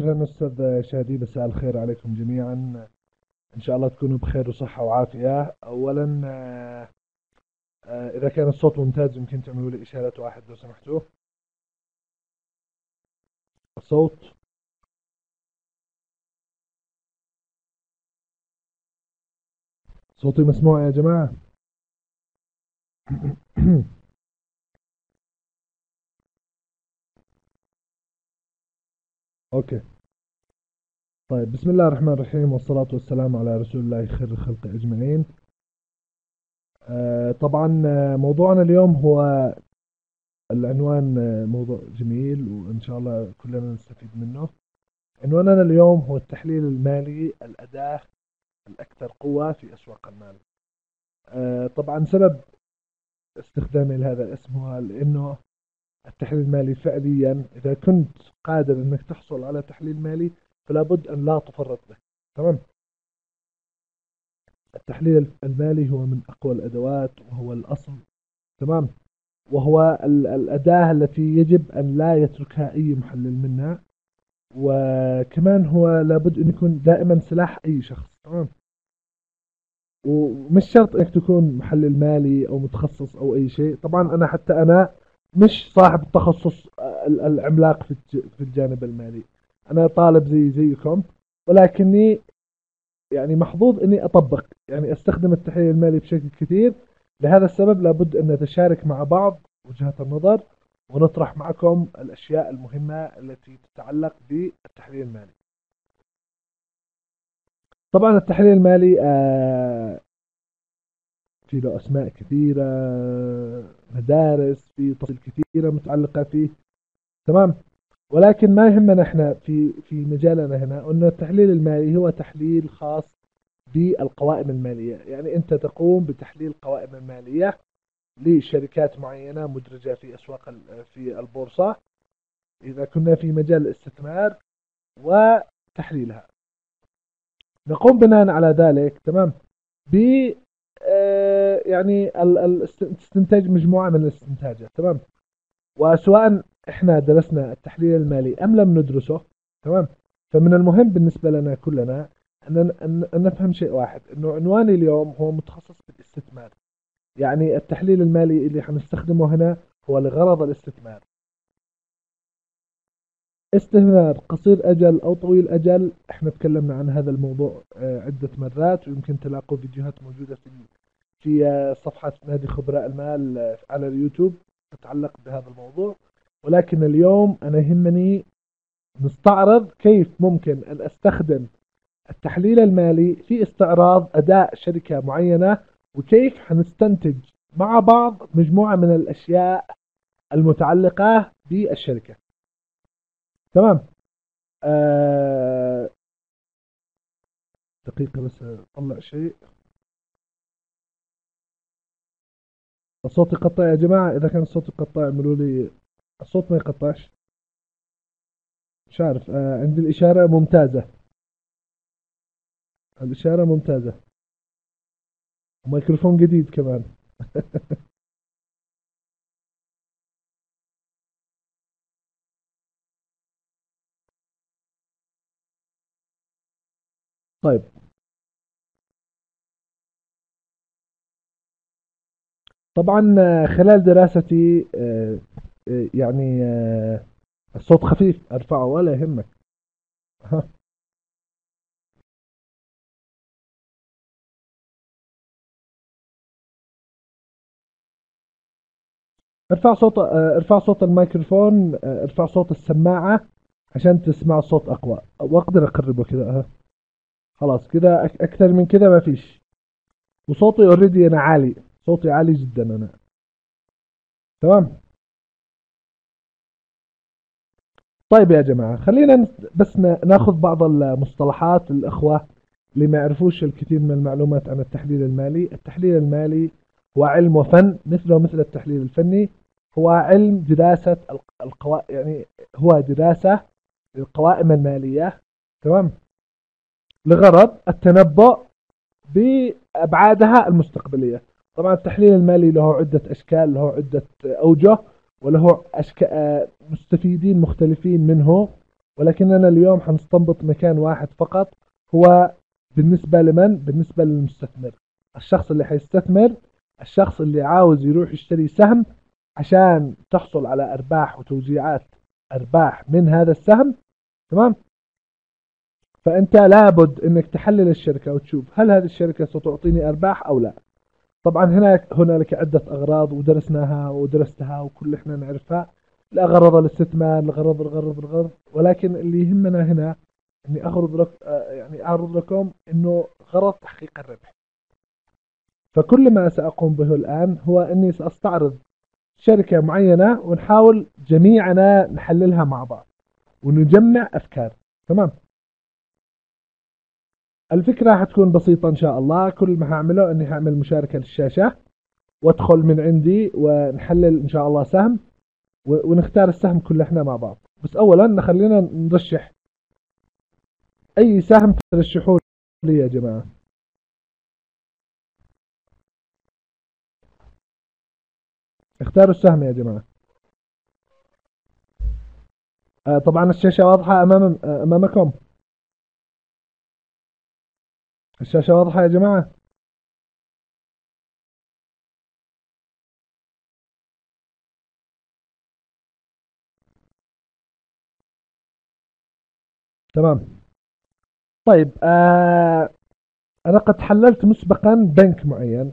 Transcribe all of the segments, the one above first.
أهلا أستاذ شادي، مساء الخير عليكم جميعا. إن شاء الله تكونوا بخير وصحة وعافية. أولا إذا كان الصوت ممتاز يمكن تعملوا لي إشارة واحد لو سمحتوا. الصوت. صوتي مسموع يا جماعة؟ أوكي. طيب، بسم الله الرحمن الرحيم والصلاة والسلام على رسول الله خير الخلق أجمعين. طبعا موضوعنا اليوم هو العنوان، موضوع جميل وإن شاء الله كلنا نستفيد منه. عنواننا اليوم هو التحليل المالي، الأداة الأكثر قوة في أسواق المال. طبعا سبب استخدامي لهذا الاسم هو لأنه التحليل المالي فعليا إذا كنت قادر أنك تحصل على تحليل مالي فلا بد أن لا تفرط به. تمام. التحليل المالي هو من أقوى الأدوات وهو الأصل. تمام. وهو الأداة التي يجب أن لا يتركها أي محلل منا، وكمان هو لابد أن يكون دائما سلاح أي شخص. تمام. ومش شرط انك تكون محلل مالي او متخصص او اي شيء. طبعا انا حتى انا مش صاحب التخصص العملاق في الجانب المالي. انا طالب زيكم، ولكني يعني محظوظ اني اطبق، يعني استخدم التحليل المالي بشكل كثير. لهذا السبب لابد ان نتشارك مع بعض وجهات النظر ونطرح معكم الاشياء المهمة التي تتعلق بالتحليل المالي. طبعا التحليل المالي في له أسماء كثيرة، مدارس، في تفاصيل كثيرة متعلقة فيه. تمام. ولكن ما يهمنا احنا في مجالنا هنا أن التحليل المالي هو تحليل خاص بالقوائم المالية. يعني أنت تقوم بتحليل القوائم المالية لشركات معينة مدرجة في أسواق في البورصة، إذا كنا في مجال الاستثمار، وتحليلها. نقوم بناء على ذلك، تمام، ب يعني استنتاج مجموعة من الاستنتاجات. تمام. وسواء احنا درسنا التحليل المالي ام لم ندرسه، تمام، فمن المهم بالنسبة لنا كلنا أن نفهم شيء واحد، انه عنواني اليوم هو متخصص بالاستثمار. يعني التحليل المالي اللي حنستخدمه هنا هو لغرض الاستثمار. استثمار قصير أجل أو طويل أجل، احنا تكلمنا عن هذا الموضوع عدة مرات، ويمكن تلاقوا فيديوهات موجودة في صفحة نادي خبراء المال على اليوتيوب تتعلق بهذا الموضوع. ولكن اليوم أنا يهمني نستعرض كيف ممكن أن أستخدم التحليل المالي في استعراض أداء شركة معينة، وكيف حنستنتج مع بعض مجموعة من الأشياء المتعلقة بالشركة. تمام. آه دقيقة بس أطلع شيء. الصوت يقطع يا جماعة، إذا كان الصوت يقطع اعملوا لي. الصوت ما يقطعش. مش عارف. عندي الإشارة ممتازة. الإشارة ممتازة. وميكروفون جديد كمان. طيب. طبعا خلال دراستي يعني الصوت خفيف، ارفعه ولا يهمك. ها. ارفع صوت الميكروفون، ارفع صوت السماعة عشان تسمع الصوت اقوى، واقدر اقربه كذا. ها. خلاص كذا، اكثر من كذا ما فيش. وصوتي اوريدي انا عالي، صوتي عالي جدا انا. تمام. طيب يا جماعة، خلينا بس ناخذ بعض المصطلحات للأخوة اللي ما يعرفوش الكثير من المعلومات عن التحليل المالي. التحليل المالي هو علم وفن مثله مثل التحليل الفني. هو علم دراسة يعني هو دراسة للقوائم المالية. تمام. لغرض التنبؤ بأبعادها المستقبلية. طبعا التحليل المالي له عدة أشكال، له عدة أوجه، وله مستفيدين مختلفين منه. ولكننا اليوم حنستنبط مكان واحد فقط، هو بالنسبة لمن؟ بالنسبة للمستثمر، الشخص اللي حيستثمر، الشخص اللي عاوز يروح يشتري سهم عشان تحصل على أرباح وتوزيعات أرباح من هذا السهم. تمام. فأنت لابد أنك تحلل الشركة وتشوف هل هذه الشركة ستعطيني أرباح أو لا. طبعا هنالك عدة أغراض ودرسناها ودرستها وكل احنا نعرفها، الأغراض الاستثمار، الغرض، ولكن اللي يهمنا هنا اني اعرض لك يعني اعرض لكم انه غرض تحقيق الربح. فكل ما سأقوم به الآن هو اني سأستعرض شركة معينة ونحاول جميعنا نحللها مع بعض ونجمع أفكار. تمام. الفكرة حتكون بسيطة إن شاء الله. كل ما هعمله إني هعمل مشاركة للشاشة وادخل من عندي ونحلل إن شاء الله سهم ونختار السهم كله احنا مع بعض. بس أولا خلينا نرشح أي سهم ترشحوه لي يا جماعة. اختاروا السهم يا جماعة. طبعا الشاشة واضحة أمامكم. الشاشة واضحة يا جماعة. تمام. طيب أنا قد حللت مسبقا بنك معين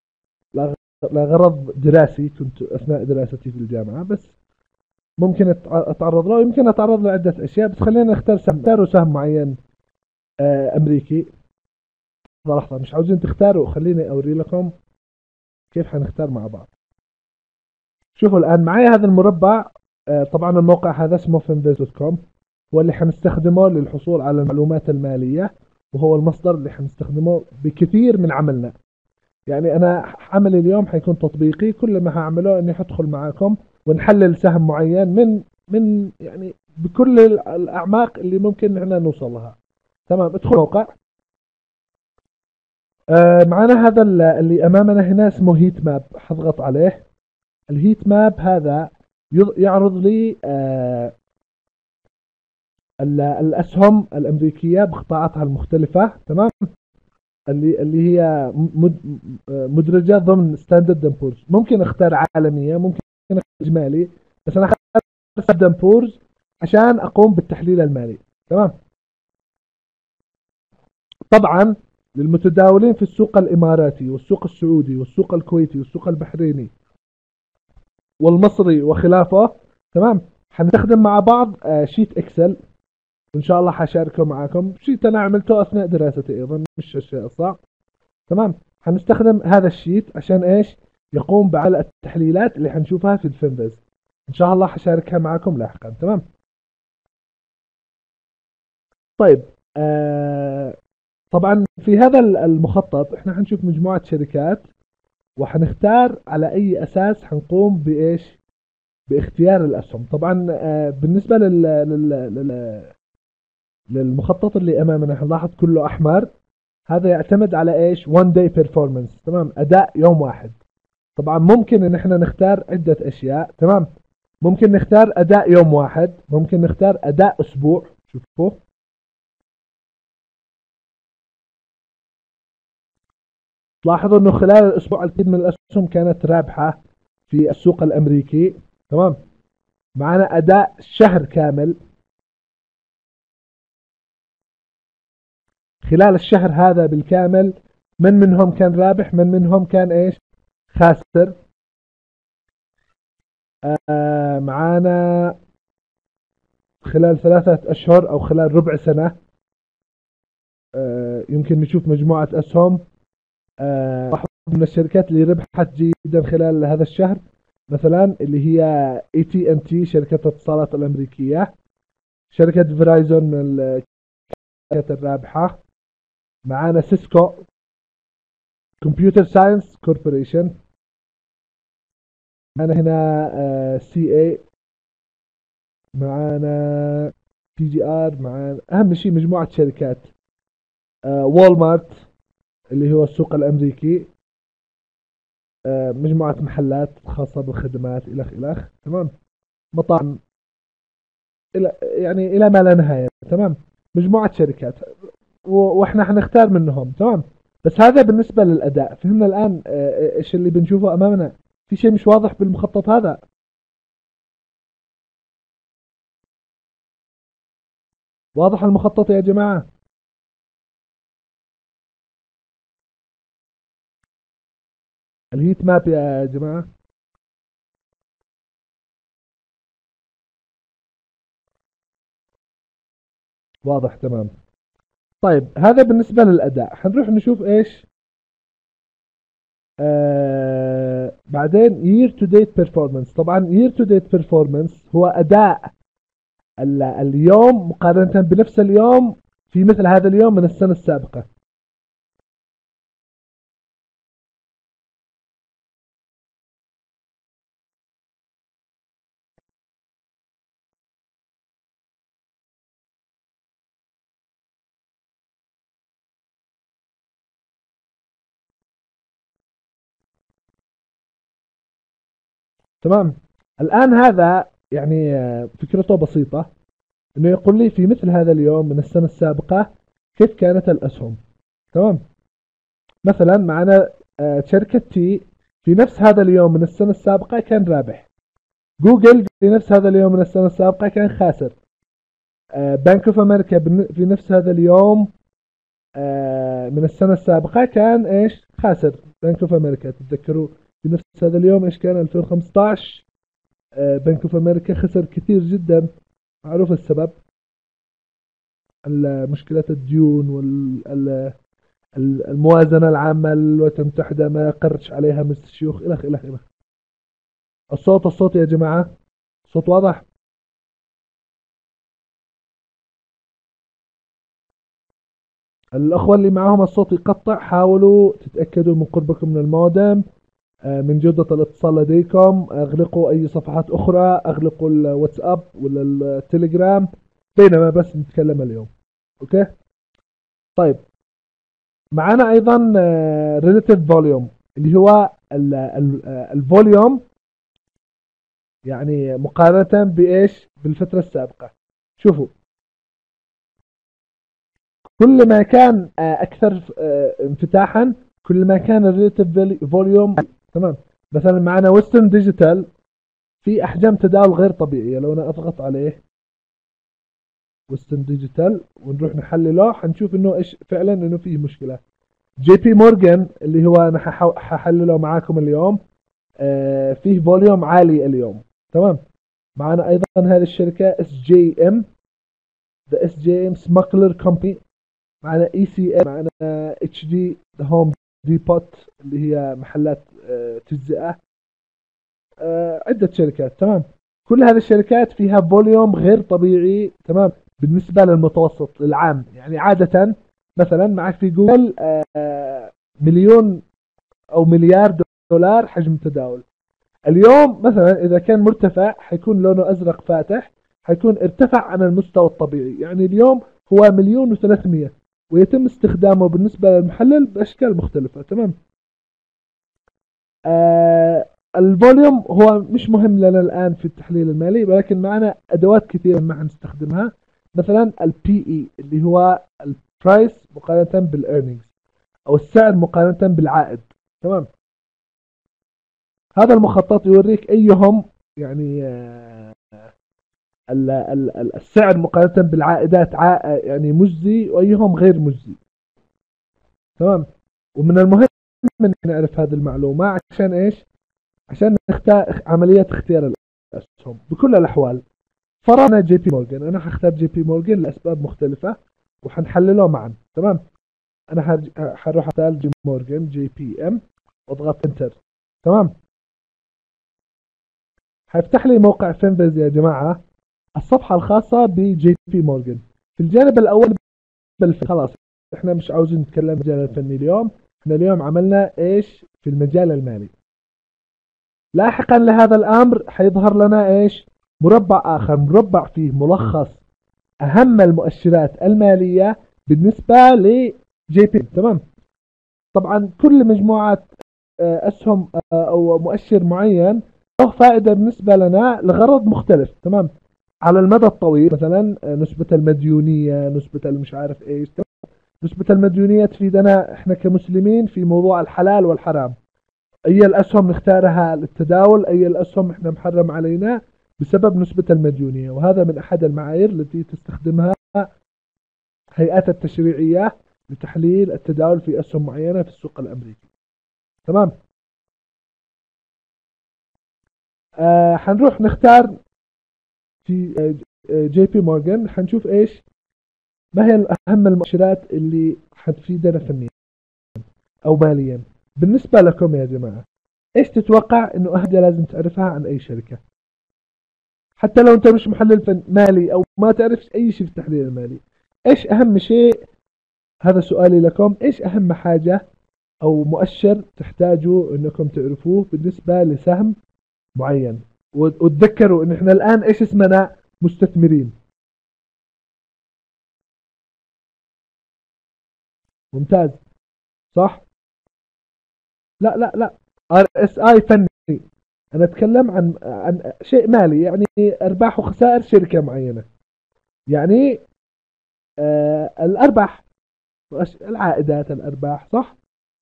لغرض دراسي، كنت أثناء دراستي في الجامعة، بس ممكن أتعرض له، يمكن أتعرض لعدة أشياء، بس خلينا نختار سهم. اختاروا سهم معين أمريكي. لحظة، مش عاوزين تختاروا، خليني أوري لكم كيف حنختار مع بعض. شوفوا الآن معي هذا المربع. طبعا الموقع هذا اسمه finviz.com، هو اللي حنستخدمه للحصول على المعلومات المالية، وهو المصدر اللي حنستخدمه بكثير من عملنا. يعني أنا عملي اليوم حيكون تطبيقي، كل ما هعمله إني حدخل معاكم ونحلل سهم معين من يعني بكل الأعماق اللي ممكن نحن نوصل لها. تمام. ادخل الموقع. معنا هذا اللي أمامنا هنا اسمه هيت ماب، حضغط عليه. الهيت ماب هذا يعرض لي الأسهم الأمريكية بقطاعاتها المختلفة. تمام. اللي هي مدرجة ضمن ستاندرد اند بورز. ممكن اختار عالمية، ممكن اختار إجمالي، بس أنا اختار ستاندرد اند بورز عشان أقوم بالتحليل المالي. تمام. طبعا للمتداولين في السوق الإماراتي والسوق السعودي والسوق الكويتي والسوق البحريني والمصري وخلافه. تمام. حنستخدم مع بعض شيت اكسل، وان شاء الله حشاركه معاكم. شيت انا عملته اثناء دراستي ايضا، مش الشيء الصعب. تمام. حنستخدم هذا الشيت عشان ايش؟ يقوم بعمل التحليلات اللي حنشوفها في الفنبز. ان شاء الله حشاركها معاكم لاحقا. تمام. طيب طبعا في هذا المخطط احنا حنشوف مجموعة شركات، وحنختار على اي اساس حنقوم بايش؟ باختيار الاسهم. طبعا بالنسبة للمخطط اللي امامنا هنلاحظ كله احمر. هذا يعتمد على ايش؟ 1 day performance. تمام، اداء يوم واحد. طبعا ممكن ان احنا نختار عدة اشياء. تمام. ممكن نختار اداء يوم واحد، ممكن نختار اداء اسبوع. شوفوا، لاحظوا انه خلال الاسبوع الكثير من الاسهم كانت رابحة في السوق الامريكي. تمام. معنا اداء شهر كامل، خلال الشهر هذا بالكامل من منهم كان رابح، من منهم كان ايش؟ خاسر. معانا خلال 3 أشهر أو خلال ربع سنة يمكن نشوف مجموعة أسهم. واحدة من الشركات اللي ربحت جيدا خلال هذا الشهر مثلا اللي هي اي تي ان تي، شركة الاتصالات الأمريكية. شركة فيرايزون من الشركات الرابحة. معانا سيسكو، كمبيوتر ساينس كوربوريشن. معانا هنا سي اي، معانا تي جي ار، معانا أهم شيء مجموعة شركات. وول مارت اللي هو السوق الأمريكي، مجموعة محلات خاصة بالخدمات إلخ إلخ. تمام. مطاعم يعني الى ما لا نهايه. تمام. مجموعه شركات واحنا حنختار منهم. تمام. بس هذا بالنسبه للاداء. فهمنا الان ايش اللي بنشوفه امامنا؟ في شيء مش واضح بالمخطط هذا؟ واضح المخطط يا جماعه؟ الهيت ماب يا جماعه. واضح. تمام. طيب هذا بالنسبه للاداء. حنروح نشوف ايش بعدين year to date performance. طبعا year to date performance هو أداء اليوم مقارنة بنفس اليوم في مثل هذا اليوم من السنة السابقة. تمام. الآن هذا يعني فكرته بسيطة، انه يقول لي في مثل هذا اليوم من السنة السابقة كيف كانت الأسهم. تمام. مثلا معنا شركة تي في نفس هذا اليوم من السنة السابقة كان رابح. جوجل في نفس هذا اليوم من السنة السابقة كان خاسر. بنك اوف امريكا في نفس هذا اليوم من السنة السابقة كان ايش خاسر. بنك اوف امريكا تتذكروا في نفس هذا اليوم ايش كان 2015 بنك اوف امريكا خسر كثير جدا. معروف السبب، مشكلة الديون والموازنة العامة للولايات المتحدة ما قرش عليها مجلس الشيوخ إلخ إلخ إلخ. الصوت يا جماعة، الصوت واضح؟ الأخوة اللي معهم الصوت يقطع حاولوا تتأكدوا من قربكم من المودم، من جودة الاتصال لديكم. اغلقوا اي صفحات اخرى، اغلقوا الواتساب ولا التليجرام بينما بس نتكلم اليوم. اوكي. طيب معنا ايضا relative volume اللي هو الفوليوم، يعني مقارنة بايش بالفترة السابقة. شوفوا، كل ما كان اكثر انفتاحا كل ما كان الريليتيف فوليوم. تمام. مثلا معنا ويسترن ديجيتال في احجام تداول غير طبيعيه. لو انا اضغط عليه ويسترن ديجيتال ونروح نحلله حنشوف انه ايش فعلا انه فيه مشكله. جي بي مورجان اللي هو انا ححلله معاكم اليوم فيه فوليوم عالي اليوم. تمام. معنا ايضا هذه الشركه اس جي ام، ذا اس جي ام سماكلر كومباني. معنا اي سي ام، معنا اتش دي ذا هوم ديبوت اللي هي محلات تجزئه. عدة شركات. تمام. كل هذه الشركات فيها فوليوم غير طبيعي. تمام. بالنسبة للمتوسط العام، يعني عادة مثلا معك في جوجل مليون أو مليار دولار حجم تداول. اليوم مثلا إذا كان مرتفع حيكون لونه أزرق فاتح، حيكون ارتفع عن المستوى الطبيعي. يعني اليوم هو مليون و300 ويتم استخدامه بالنسبة للمحلل بأشكال مختلفة. تمام. آه الفوليوم هو مش مهم لنا الآن في التحليل المالي، ولكن معنا أدوات كثيرة ما حنستخدمها. مثلا البي اي اللي هو البرايس مقارنة بالإيرنينجز أو السعر مقارنة بالعائد. تمام. هذا المخطط يوريك أيهم يعني السعر مقارنة بالعائدات يعني مجزي وأيهم غير مجزي. تمام. ومن المهم ان نعرف هذه المعلومة عشان ايش؟ عشان نختار عملية اختيار الأسهم بكل الأحوال. فرضنا جي بي مورجان، أنا حختار جي بي مورجان لأسباب مختلفة وحنحلله معا. تمام. أنا حروح أختار جي مورجان جي بي ام واضغط انتر. تمام. حيفتح لي موقع فينفيز يا جماعة، الصفحة الخاصة بجي بي مورجان. في الجانب الأول خلاص احنا مش عاوزين نتكلم المجال الفني اليوم، احنا اليوم عملنا ايش في المجال المالي. لاحقا لهذا الامر حيظهر لنا ايش مربع اخر، مربع فيه ملخص اهم المؤشرات المالية بالنسبة لجي بي. تمام. طبعا كل مجموعة اسهم او مؤشر معين له فائدة بالنسبة لنا لغرض مختلف. تمام. على المدى الطويل مثلا نسبة المديونية، نسبة المش عارف ايش. نسبة المديونية تفيدنا احنا كمسلمين في موضوع الحلال والحرام. اي الاسهم نختارها للتداول، اي الاسهم احنا محرم علينا بسبب نسبة المديونية. وهذا من احد المعايير التي تستخدمها هيئات التشريعية لتحليل التداول في اسهم معينة في السوق الامريكي. تمام. حنروح نختار في جي بي مورغان، حنشوف ايش ما هي اهم المؤشرات اللي حتفيدنا فنيا او ماليا. بالنسبة لكم يا جماعة، ايش تتوقع انه اهم حاجة لازم تعرفها عن اي شركة؟ حتى لو انت مش محلل مالي او ما تعرف اي شيء في التحليل المالي، ايش اهم شيء؟ هذا سؤالي لكم، ايش اهم حاجة او مؤشر تحتاجوا انكم تعرفوه بالنسبة لسهم معين؟ وتذكروا ان احنا الان ايش اسمنا؟ مستثمرين. ممتاز. صح. لا لا لا، ار اس اي فني. انا اتكلم عن شيء مالي، يعني ارباح وخسائر شركة معينة. يعني الارباح، العائدات، الارباح. صح.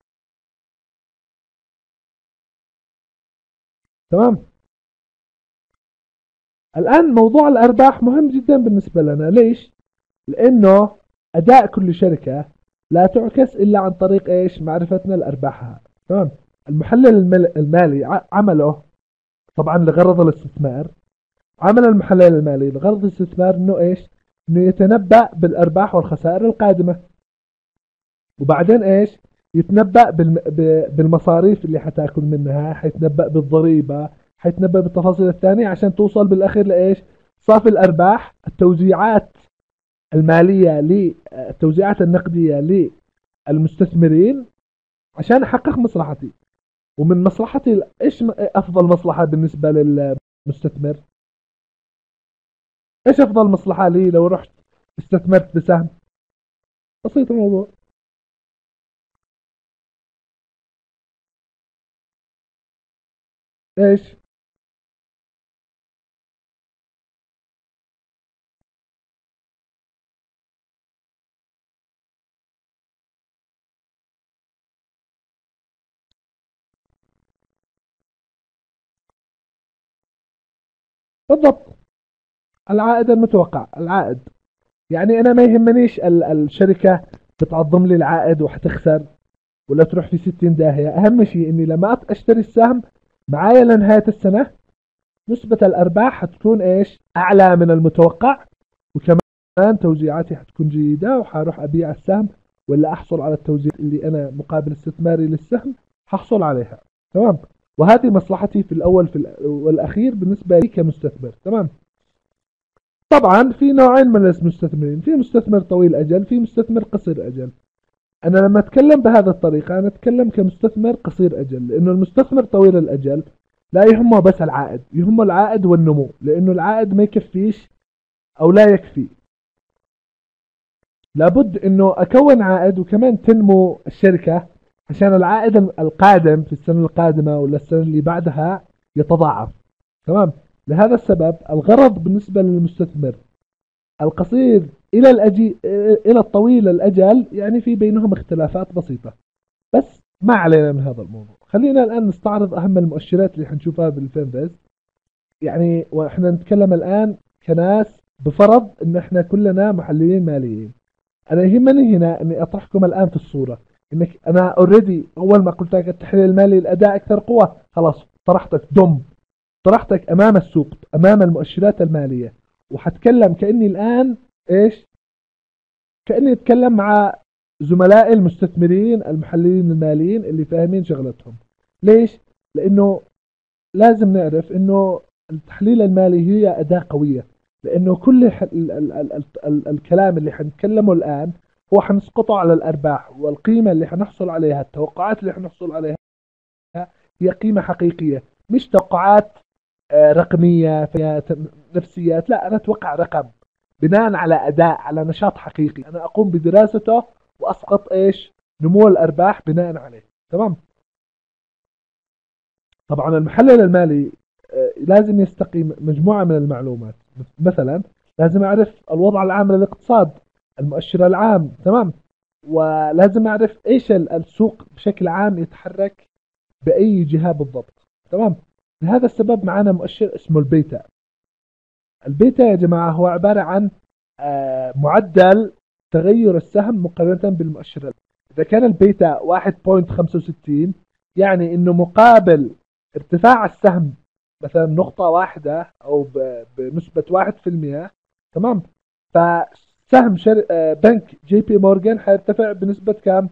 تمام. الآن موضوع الأرباح مهم جدا بالنسبة لنا. ليش؟ لأنه أداء كل شركة لا تعكس إلا عن طريق إيش؟ معرفتنا لأرباحها. تمام. المحلل المالي عمله طبعا لغرض الاستثمار. عمل المحلل المالي لغرض الاستثمار إنه إيش؟ إنه يتنبأ بالأرباح والخسائر القادمة، وبعدين إيش؟ يتنبأ بالمصاريف اللي حتاكل منها، حيتنبأ بالضريبة، حيتنبأ بالتفاصيل الثانية عشان توصل بالأخير لإيش؟ صافي الأرباح، التوزيعات المالية للتوزيعات النقدية للمستثمرين عشان أحقق مصلحتي. ومن مصلحتي إيش أفضل مصلحة بالنسبة للمستثمر؟ إيش أفضل مصلحة لي لو رحت استثمرت بسهم؟ بسيط الموضوع. إيش؟ بالضبط. العائد المتوقع، العائد. يعني انا ما يهمنيش الشركة بتعظم لي العائد وحتخسر ولا تروح في 60 داهية. اهم شيء اني لما اشتري السهم معايا لنهاية السنة نسبة الارباح حتكون ايش؟ اعلى من المتوقع، وكمان توزيعاتي حتكون جيدة، وحاروح ابيع السهم ولا احصل على التوزيع اللي انا مقابل استثماري للسهم ححصل عليها. تمام. وهذه مصلحتي في الاول والاخير بالنسبة لي كمستثمر. تمام. طبعا في نوعين من المستثمرين، في مستثمر طويل أجل، في مستثمر قصير أجل. أنا لما أتكلم بهذا الطريقة أنا أتكلم كمستثمر قصير أجل، لأنه المستثمر طويل الأجل لا يهمه بس العائد، يهمه العائد والنمو، لأنه العائد ما يكفيش أو لا يكفي. لابد أنه أكون عائد وكمان تنمو الشركة عشان العائد القادم في السنة القادمة ولا السنة اللي بعدها يتضاعف. تمام. لهذا السبب الغرض بالنسبة للمستثمر القصير إلى الطويل الأجل يعني في بينهم اختلافات بسيطة، بس ما علينا من هذا الموضوع. خلينا الآن نستعرض أهم المؤشرات اللي حنشوفها بالفينفيز. يعني وإحنا نتكلم الآن كناس بفرض إن إحنا كلنا محللين ماليين. أنا يهمني هنا إني أطرحكم الآن في الصورة، إنك أنا أوريدي أول ما قلت لك التحليل المالي الأداء أكثر قوة، خلاص طرحتك طرحتك أمام السوق، أمام المؤشرات المالية، وحتكلم كأني الآن إيش؟ كأني أتكلم مع زملائي المستثمرين المحللين الماليين اللي فاهمين شغلتهم. ليش؟ لأنه لازم نعرف أنه التحليل المالي هي أداة قوية، لأنه كل الكلام اللي حنتكلمه الآن هو حنسقطه على الأرباح والقيمة اللي حنحصل عليها، التوقعات اللي حنحصل عليها هي قيمة حقيقية، مش توقعات رقمية فيها نفسيات. لا، أنا أتوقع رقم بناء على أداء، على نشاط حقيقي أنا أقوم بدراسته وأسقط إيش؟ نمو الأرباح بناء عليه. تمام. طبعا المحلل المالي لازم يستقي مجموعة من المعلومات. مثلا لازم أعرف الوضع العام للاقتصاد، المؤشر العام، تمام. ولازم أعرف إيش السوق بشكل عام يتحرك بأي جهة بالضبط، تمام. لهذا السبب معنا مؤشر اسمه البيتا. البيتا يا جماعة هو عبارة عن معدل تغير السهم مقارنة بالمؤشر. إذا كان البيتا 1.65 يعني إنه مقابل ارتفاع السهم مثلا نقطة واحدة أو بنسبة 1%، تمام. فسهم بنك جي بي مورغان حيرتفع بنسبة كام؟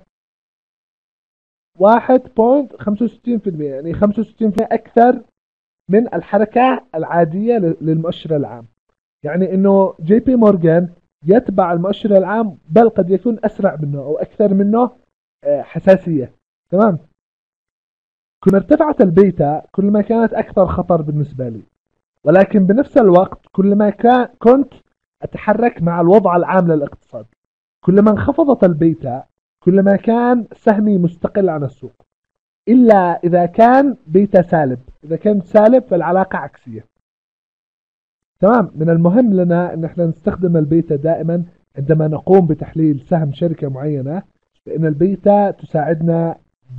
1.65%، يعني 65% أكثر من الحركة العادية للمؤشر العام. يعني انه جي بي مورغان يتبع المؤشر العام، بل قد يكون اسرع منه او اكثر منه حساسية، تمام. كل ما ارتفعت البيتا كل ما كانت اكثر خطر بالنسبة لي، ولكن بنفس الوقت كل ما كنت اتحرك مع الوضع العام للاقتصاد. كل ما انخفضت البيتا كل ما كان سهمي مستقل عن السوق، الا اذا كان بيتا سالب. اذا كان سالب فالعلاقة عكسية، تمام. من المهم لنا ان احنا نستخدم البيتا دائما عندما نقوم بتحليل سهم شركة معينة، لان البيتا تساعدنا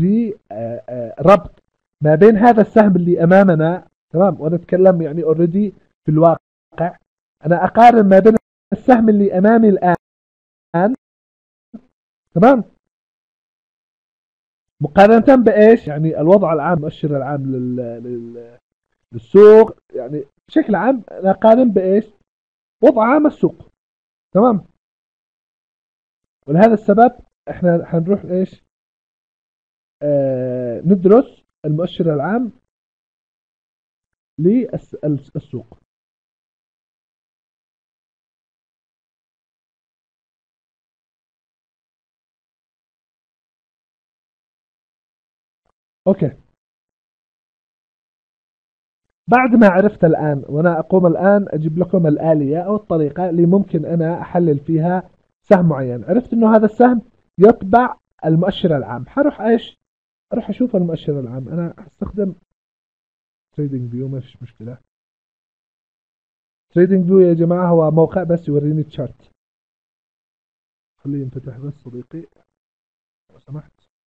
بربط ما بين هذا السهم اللي امامنا، تمام. وانا اتكلم يعني اوريدي في الواقع، انا اقارن ما بين السهم اللي امامي الان، تمام، مقارنة بايش؟ يعني الوضع العام، المؤشر العام للسوق، يعني بشكل عام انا اقارن بايش؟ وضع عام السوق، تمام. ولهذا السبب احنا حنروح ايش؟ ندرس المؤشر العام للسوق. اوكي، بعد ما عرفت الان، وانا اقوم الان اجيب لكم الآلية او الطريقة اللي ممكن انا احلل فيها سهم معين. عرفت انه هذا السهم يتبع المؤشر العام، حروح ايش؟ اروح اشوف المؤشر العام. انا هستخدم تريدنج فيو، ما فيش مشكلة. تريدنج فيو يا جماعة هو موقع بس يوريني تشارت. خليه ينفتح بس صديقي لو سمحت.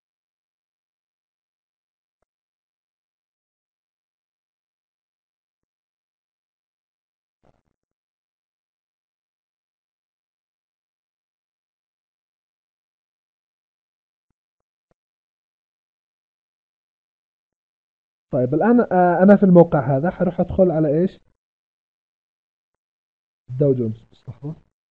طيب الآن أنا في الموقع هذا حروح أدخل على إيش؟ داو جونز. بس لحظة.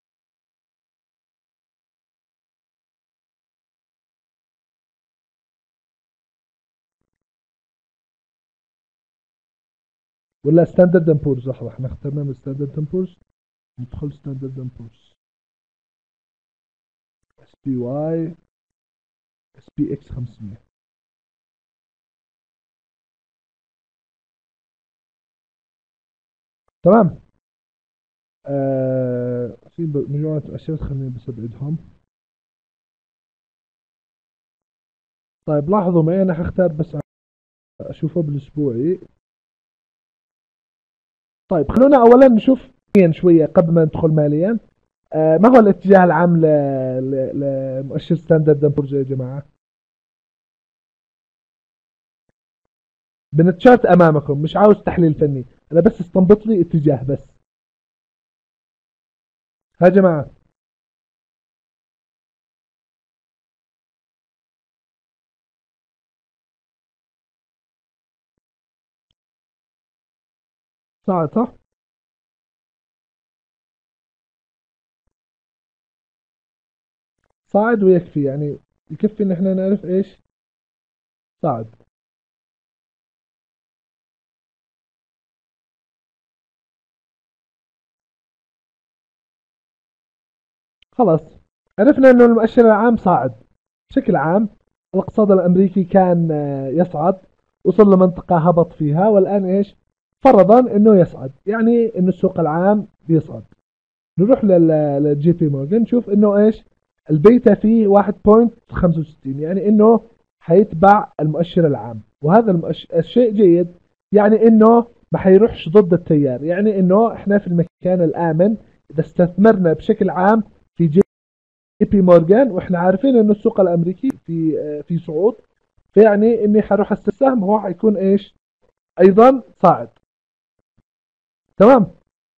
ولا ستاندرد اند بورز. لحظة، احنا اخترنا من ستاندرد اند بورز. ندخل ستاندرد اند بورز. اس بي واي، اس بي اكس 500. تمام. في مجموعة أشياء، خليني بس أبعدهم. طيب لاحظوا معي، أنا حختار بس أشوفه بالأسبوعي. طيب خلونا أولا نشوف شوية قبل ما ندخل ماليا. ما هو الاتجاه العام لمؤشر ستاندرد اند بورز يا جماعة؟ بنتشارت أمامكم، مش عاوز تحليل فني، أنا بس استنبط لي اتجاه بس. ها جماعة، صعد صح؟ صاعد ويكفي، يعني يكفي ان احنا نعرف ايش صاعد. خلاص، عرفنا انه المؤشر العام صاعد. بشكل عام الاقتصاد الامريكي كان يصعد، وصل لمنطقة هبط فيها، والان ايش؟ فرضا انه يصعد، يعني انه السوق العام بيصعد. نروح للجي بي مورجان نشوف انه ايش؟ البيتا فيه 1.65، يعني انه حيتبع المؤشر العام، وهذا الشيء جيد. يعني انه ما حيروحش ضد التيار، يعني انه احنا في المكان الامن اذا استثمرنا بشكل عام في جي بي مورجان واحنا عارفين انه السوق الامريكي في صعود، فيعني اني حروح استسهم هو حيكون ايش ايضا صاعد. تمام.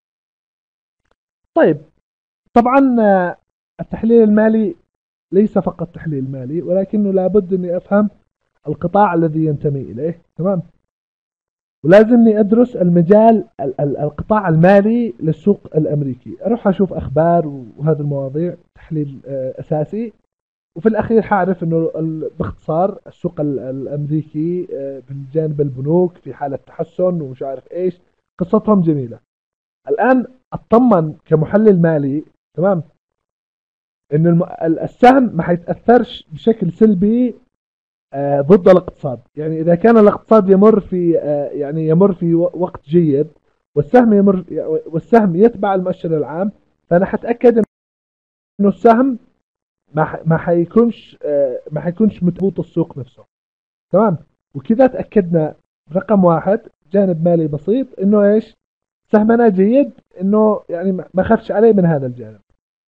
طيب طبعا التحليل المالي ليس فقط تحليل مالي، ولكنه لابد اني افهم القطاع الذي ينتمي اليه. تمام. ولازمني ادرس المجال القطاع المالي للسوق الامريكي، اروح اشوف اخبار وهذه المواضيع تحليل اساسي. وفي الاخير حعرف انه باختصار السوق الامريكي بالجانب البنوك في حالة تحسن ومش عارف ايش، قصتهم جميلة. الان اطمن كمحلل مالي، تمام، ان السهم ما حيتاثرش بشكل سلبي ضد الاقتصاد. يعني اذا كان الاقتصاد يمر في يعني يمر في وقت جيد، والسهم يمر والسهم يتبع المؤشر العام، فانا حتاكد انه السهم ما حيكونش ما حيكونش متبوط السوق نفسه. تمام. وكذا تاكدنا رقم واحد جانب مالي بسيط انه ايش سهمنا جيد، انه يعني ما خافش عليه من هذا الجانب.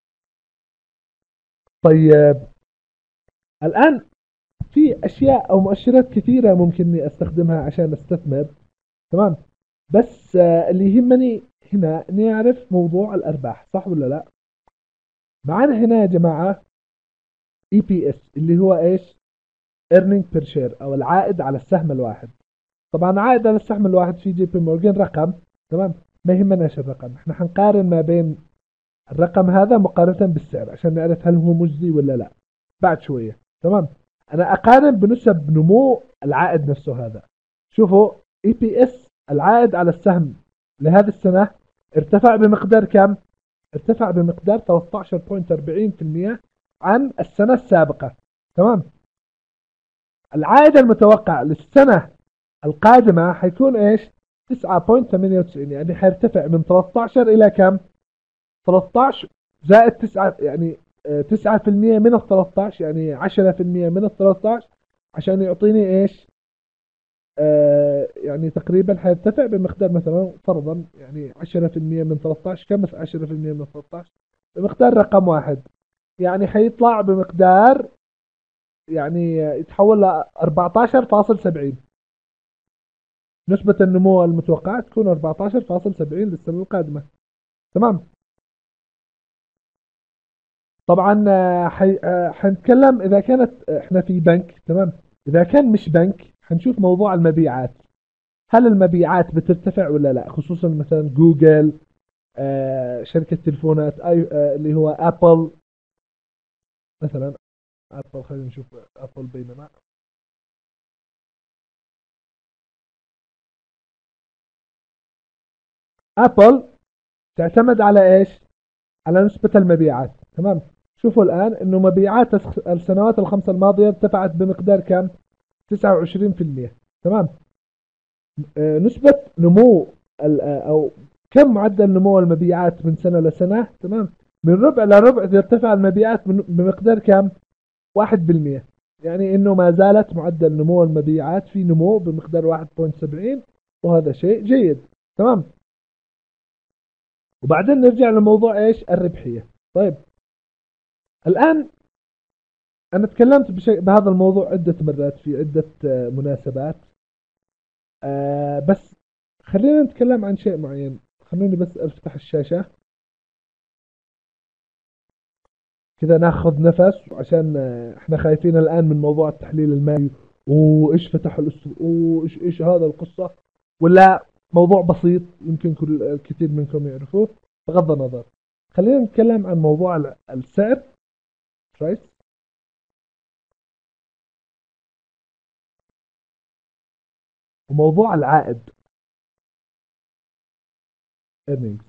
طيب الان في اشياء او مؤشرات كثيره ممكن اني استخدمها عشان استثمر. تمام. بس اللي يهمني هنا اني اعرف موضوع الارباح، صح ولا لا؟ معانا هنا يا جماعه اي بي اس اللي هو ايش earning per share او العائد على السهم الواحد. طبعا عائد على السهم الواحد في جي بي مورجان رقم. تمام. ما يهمناش الرقم، احنا حنقارن ما بين الرقم هذا مقارنه بالسعر عشان نعرف هل هو مجزي ولا لا بعد شويه. تمام. انا اقارن بنسب نمو العائد نفسه هذا. شوفوا اي بي اس العائد على السهم لهذه السنة ارتفع بمقدار كم؟ ارتفع بمقدار 13.40% عن السنة السابقة. تمام. العائد المتوقع للسنة القادمة حيكون ايش؟ 9.98، يعني حيرتفع من 13 إلى كم؟ 13 زائد 9، يعني 9% من ال 13، يعني 10% من ال 13 عشان يعطيني ايش؟ يعني تقريبا حيرتفع بمقدار مثلا فرضا يعني 10% من 13، كم 10% من 13 بمقدار رقم واحد، يعني حيطلع بمقدار يعني يتحول ل 14.70. نسبة النمو المتوقعة تكون 14.70 للسنة القادمة. تمام. طبعا حنتكلم إذا كانت احنا في بنك. تمام. إذا كان مش بنك حنشوف موضوع المبيعات، هل المبيعات بترتفع ولا لا، خصوصا مثلا جوجل، شركة تلفونات اي اللي هو ابل مثلا. ابل خلينا نشوف ابل بينما ابل تعتمد على ايش؟ على نسبة المبيعات. تمام. شوفوا الان انه مبيعات السنوات الخمسة الماضية ارتفعت بمقدار كم؟ 29%. تمام. نسبة نمو او كم معدل نمو المبيعات من سنة لسنة؟ تمام. من ربع لربع ترتفع المبيعات بمقدار كم؟ 1%. يعني انه ما زالت معدل نمو المبيعات في نمو بمقدار 1.70، وهذا شيء جيد. تمام. وبعدين نرجع لموضوع ايش الربحية. طيب الان انا تكلمت بهذا الموضوع عدة مرات في عدة مناسبات. بس خلينا نتكلم عن شيء معين. خليني بس افتح الشاشة كذا ناخذ نفس، عشان احنا خايفين الان من موضوع التحليل المالي، وايش فتح وايش هذا القصة، ولا موضوع بسيط يمكن كل كثير منكم يعرفوه. بغض النظر خلينا نتكلم عن موضوع السعر برايس وموضوع العائد earnings.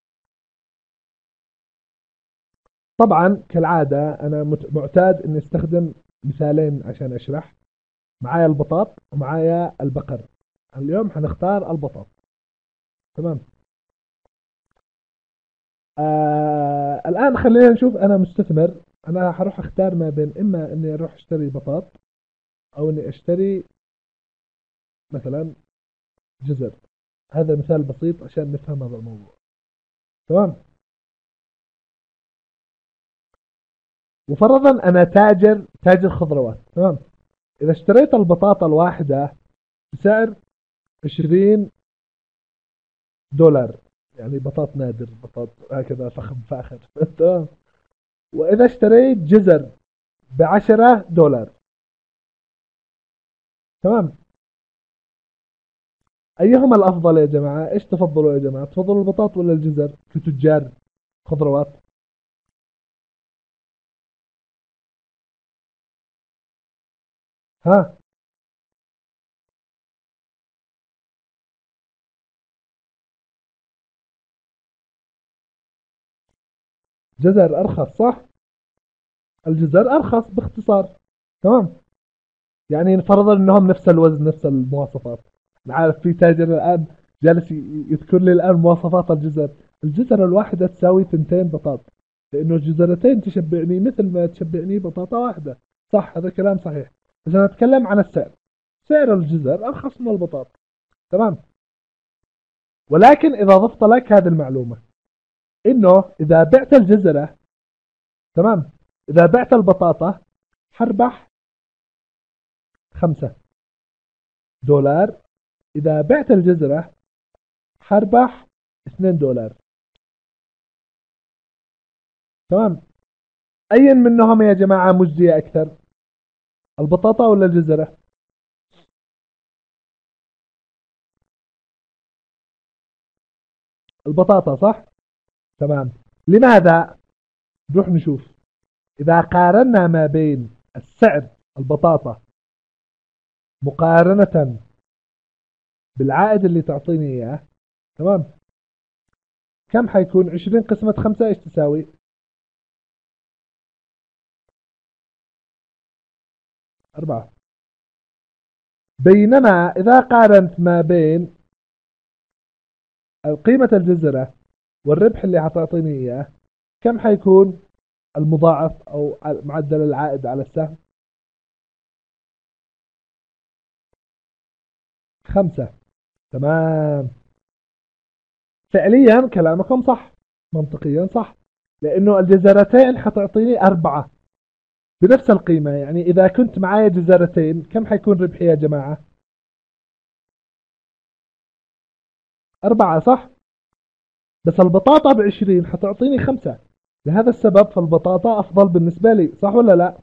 طبعا كالعادة أنا معتاد إني أستخدم مثالين عشان أشرح. معايا البطاط ومعايا البقر. اليوم حنختار البطاط. تمام. الآن خلينا نشوف. أنا مستثمر، أنا حروح أختار ما بين إما إني أروح أشتري بطاط أو إني أشتري مثلا جزر. هذا مثال بسيط عشان نفهم هذا الموضوع. تمام. وفرضا أنا تاجر خضروات. تمام. إذا اشتريت البطاطا الواحدة بسعر 20 دولار، يعني بطاط نادر، بطاط هكذا فخم فاخر. تمام. وإذا اشتريت جزر ب10 دولار. تمام. أيهما الأفضل يا جماعة؟ إيش تفضلوا يا جماعة؟ تفضلوا البطاط ولا الجزر كتجار خضروات؟ ها؟ جزر أرخص صح؟ الجزر أرخص باختصار. تمام. يعني فرضا أنهم نفس الوزن نفس المواصفات. أنا عارف في تاجر الآن جالس يذكر لي الآن مواصفات الجزر. الجزرة الواحدة تساوي 2 بطاط، لأنه جزرتين تشبعني مثل ما تشبعني بطاطا واحدة. صح، هذا كلام صحيح. بس أنا أتكلم عن السعر. سعر الجزر أرخص من البطاط. تمام. ولكن إذا ضفت لك هذه المعلومة، إنه إذا بعت الجزرة، تمام، إذا بعت البطاطا حربح 5 دولار. إذا بعت الجزرة حربح 2 دولار. تمام. أي منهم يا جماعة مجزية أكثر، البطاطا ولا الجزرة؟ البطاطا صح؟ تمام. لماذا؟ نروح نشوف. إذا قارنا ما بين السعر البطاطا مقارنة بالعائد اللي تعطيني إياه، تمام، كم حيكون 20 قسمة 5 إيش تساوي؟ 4. بينما إذا قارنت ما بين قيمة الجزرة والربح اللي حتعطيني إياه، كم حيكون المضاعف أو معدل العائد على السهم؟ 5. تمام. فعليا كلامكم صح، منطقيا صح، لأنه الجزرتين حتعطيني 4 بنفس القيمة. يعني إذا كنت معايا جزرتين كم حيكون ربحي يا جماعة؟ 4 صح؟ بس البطاطا ب20 حتعطيني 5. لهذا السبب فالبطاطا أفضل بالنسبة لي، صح ولا لا؟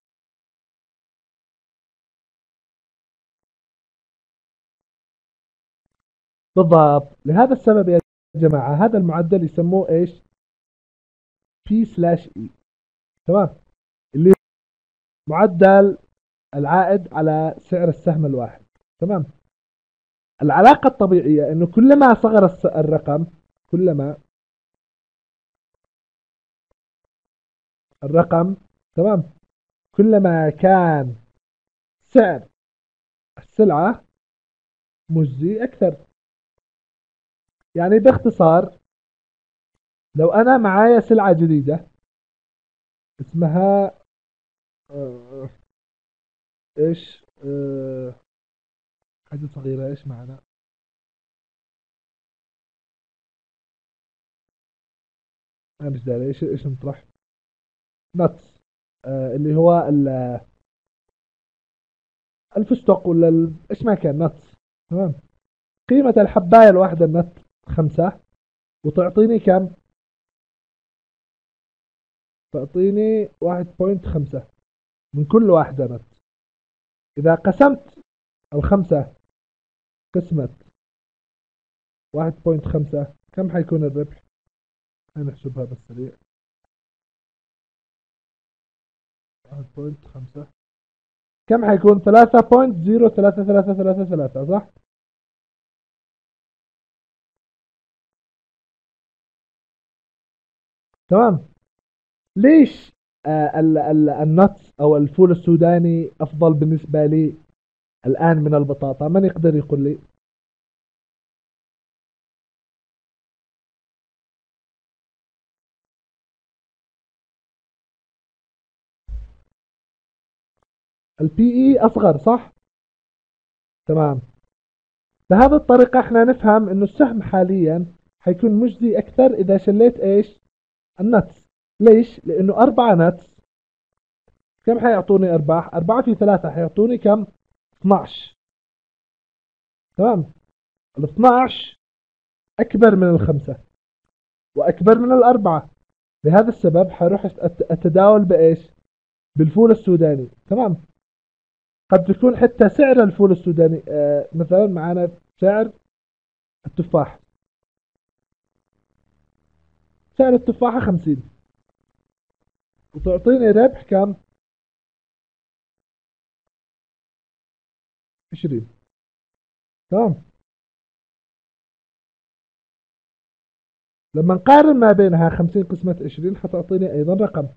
بالضبط. لهذا السبب يا جماعة هذا المعدل يسموه إيش؟ بي سلاش إي. تمام. اللي معدل العائد على سعر السهم الواحد. تمام. العلاقة الطبيعية انه كلما صغر الرقم، كلما الرقم، تمام، كلما كان سعر السلعة مجزي اكثر. يعني باختصار، لو انا معايا سلعة جديدة اسمها آه، ايش حاجة صغيرة، ايش معنا؟ انا مش داري ايش نطرح. نتس. اللي هو الفستق ولا ايش ما كان، نتس. تمام. قيمة الحباية الواحدة النت 5، وتعطيني كم؟ تعطيني 1.5 من كل واحدة نت. إذا قسمت ال5 قسمة 1.5 كم حيكون الربح؟ خلينا نحسبها بالسريع. 1.5 كم حيكون؟ 3.03333 صح؟ تمام. ليش النتس أو الفول السوداني أفضل بالنسبة لي الآن من البطاطا؟ من يقدر يقول لي؟ البي إي أصغر صح؟ تمام. بهذه الطريقة احنا نفهم انه السهم حاليا حيكون مجزي اكثر اذا شليت ايش؟ النتس. ليش؟ لانه 4 نتس كم حيعطوني ارباح؟ 4 في 3 حيعطوني كم؟ 12. تمام. ال 12 اكبر من الخمسة واكبر من الاربعة. لهذا السبب حروح اتداول بايش؟ بالفول السوداني. تمام. قد تكون حتى سعر الفول السوداني مثلا معنا سعر التفاح، سعر التفاحة 50 وتعطيني ربح كم؟ 20. تمام. لما نقارن ما بينها 50 قسمة 20 حتعطيني أيضا رقم.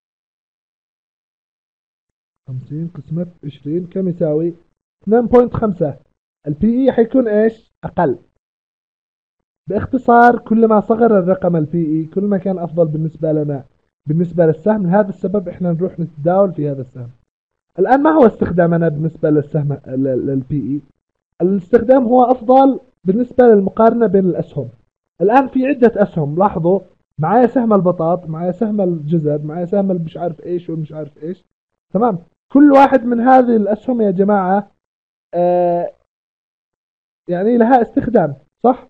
50 قسمة 20 كم يساوي؟ 2.5. البي اي حيكون ايش؟ أقل. باختصار كل ما صغر الرقم البي اي كل ما كان أفضل بالنسبة لنا بالنسبة للسهم. لهذا السبب احنا نروح نتداول في هذا السهم. الآن ما هو استخدامنا بالنسبة للسهم للبي اي؟ الاستخدام هو أفضل بالنسبة للمقارنة بين الأسهم. الآن في عدة أسهم، لاحظوا معايا سهم البطاط، معايا سهم الجزر، معايا سهم المش عارف ايش والمش عارف ايش. تمام. كل واحد من هذه الأسهم يا جماعة آه يعني لها استخدام، صح؟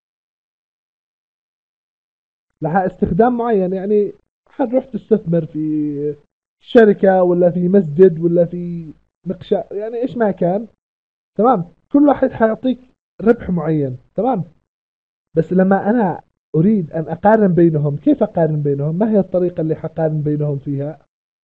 لها استخدام معين. يعني حتروح تستثمر في شركة ولا في مسجد ولا في نقشة، يعني ايش ما كان. تمام. كل واحد حيعطيك ربح معين. تمام. بس لما أنا أريد أن أقارن بينهم، كيف أقارن بينهم؟ ما هي الطريقة اللي حقارن بينهم فيها؟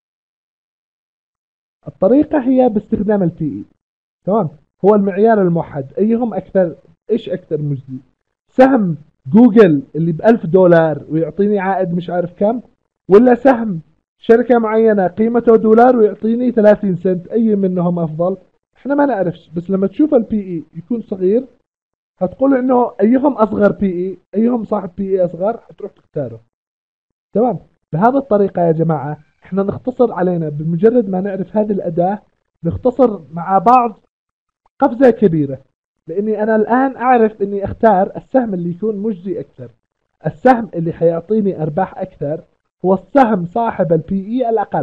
الطريقة هي باستخدام البي اي. تمام. هو المعيار الموحد. أيهم أكثر؟ إيش أكثر مجدي؟ سهم جوجل اللي ب1000 دولار ويعطيني عائد مش عارف كم، ولا سهم شركة معينة قيمته دولار ويعطيني 30 سنت؟ أي منهم أفضل؟ احنا ما نعرفش. بس لما تشوف البي اي يكون صغير هتقول انه ايهم اصغر بي اي، ايهم صاحب بي اي اصغر، حتروح تختاره. تمام. بهذه الطريقة يا جماعة احنا نختصر علينا بمجرد ما نعرف هذه الأداة نختصر مع بعض قفزة كبيرة. لاني انا الان اعرف اني اختار السهم اللي يكون مجزي اكثر. السهم اللي حيعطيني ارباح اكثر هو السهم صاحب البي اي الاقل.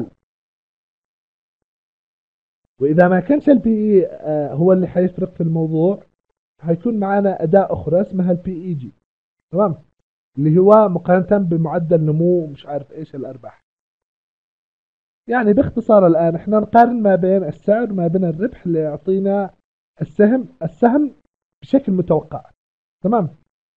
واذا ما كانش البي اي هو اللي حيفرق في الموضوع، حيكون معنا اداة اخرى اسمها البي اي جي. تمام. اللي هو مقارنة بمعدل نمو مش عارف ايش الارباح. يعني باختصار الان احنا نقارن ما بين السعر وما بين الربح اللي يعطينا السهم بشكل متوقع. تمام.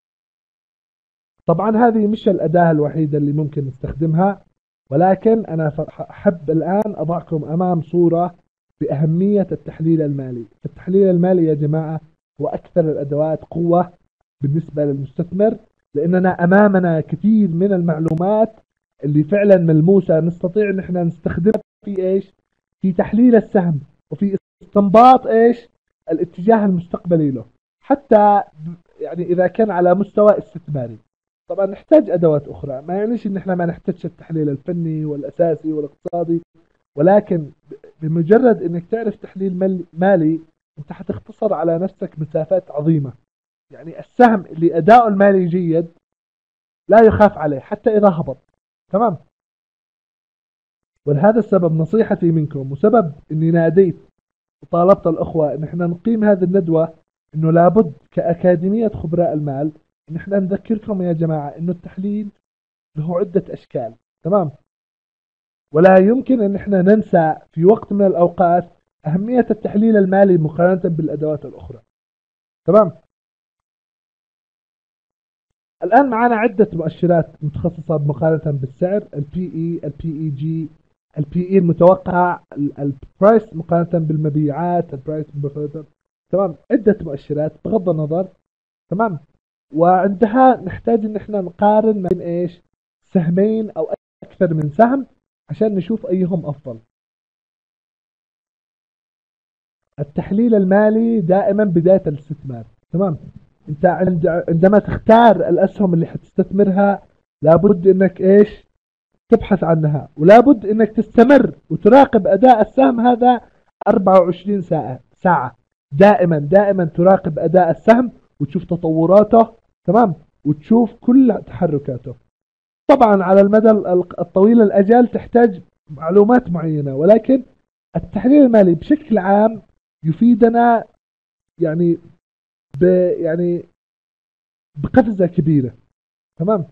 طبعا هذه مش الاداة الوحيدة اللي ممكن نستخدمها، ولكن انا احب الان اضعكم امام صورة باهمية التحليل المالي. التحليل المالي يا جماعة هو اكثر الادوات قوة بالنسبة للمستثمر، لاننا امامنا كثير من المعلومات اللي فعلا ملموسة نستطيع ان احنا نستخدمها في ايش؟ في تحليل السهم وفي استنباط ايش؟ الاتجاه المستقبلي له، حتى يعني اذا كان على مستوى استثماري. طبعا نحتاج ادوات اخرى، ما يعنيش ان احنا ما نحتاجش التحليل الفني والاساسي والاقتصادي، ولكن بمجرد انك تعرف تحليل مالي انت حتختصر على نفسك مسافات عظيمة. يعني السهم اللي اداؤه المالي جيد لا يخاف عليه حتى اذا هبط. تمام. ولهذا السبب نصيحتي منكم وسبب اني ناديت وطالبت الاخوة ان احنا نقيم هذه الندوة، انه لابد كاكاديمية خبراء المال ان احنا نذكركم يا جماعة انه التحليل له عدة اشكال. تمام. ولا يمكن ان احنا ننسى في وقت من الاوقات اهمية التحليل المالي مقارنة بالادوات الاخرى. تمام. الآن معنا عدة مؤشرات متخصصة مقارنة بالسعر: البي اي، البي اي جي، البي اي المتوقع، البرايس مقارنة بالمبيعات، البرايس مقارنة. تمام. عدة مؤشرات بغض النظر. تمام. وعندها نحتاج ان احنا نقارن ما بين ايش؟ سهمين او اكثر من سهم عشان نشوف ايهم افضل. التحليل المالي دائما بداية الاستثمار. تمام. انت عندما تختار الاسهم اللي حتستثمرها لابد انك ايش؟ تبحث عنها، ولابد انك تستمر وتراقب اداء السهم هذا 24 ساعة. دائما دائما تراقب أداء السهم وتشوف تطوراته، تمام، وتشوف كل تحركاته. طبعا على المدى الطويل الأجل تحتاج معلومات معينة، ولكن التحليل المالي بشكل عام يفيدنا يعني ب يعني بقفزة كبيرة. تمام.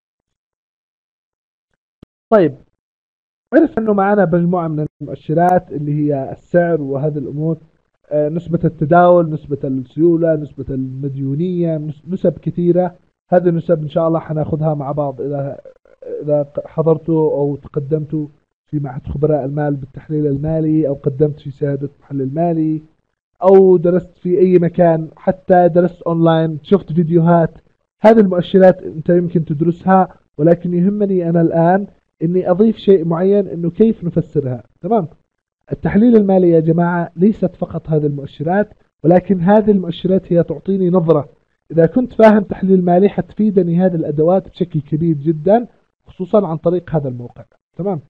طيب، عرف انه معنا مجموعة من المؤشرات اللي هي السعر وهذه الامور، نسبة التداول، نسبة السيولة، نسبة المديونية، نسب كثيرة. هذه النسب ان شاء الله حناخذها مع بعض اذا حضرتوا او تقدمتوا في معهد خبراء المال بالتحليل المالي، او قدمت في شهادة محلل مالي، او درست في اي مكان، حتى درست اونلاين، شفت فيديوهات. هذه المؤشرات انت يمكن تدرسها، ولكن يهمني انا الان اني اضيف شيء معين، انه كيف نفسرها. تمام. التحليل المالي يا جماعة ليست فقط هذه المؤشرات، ولكن هذه المؤشرات هي تعطيني نظرة. اذا كنت فاهم تحليل مالي حتفيدني هذه الادوات بشكل كبير جدا، خصوصا عن طريق هذا الموقع. تمام.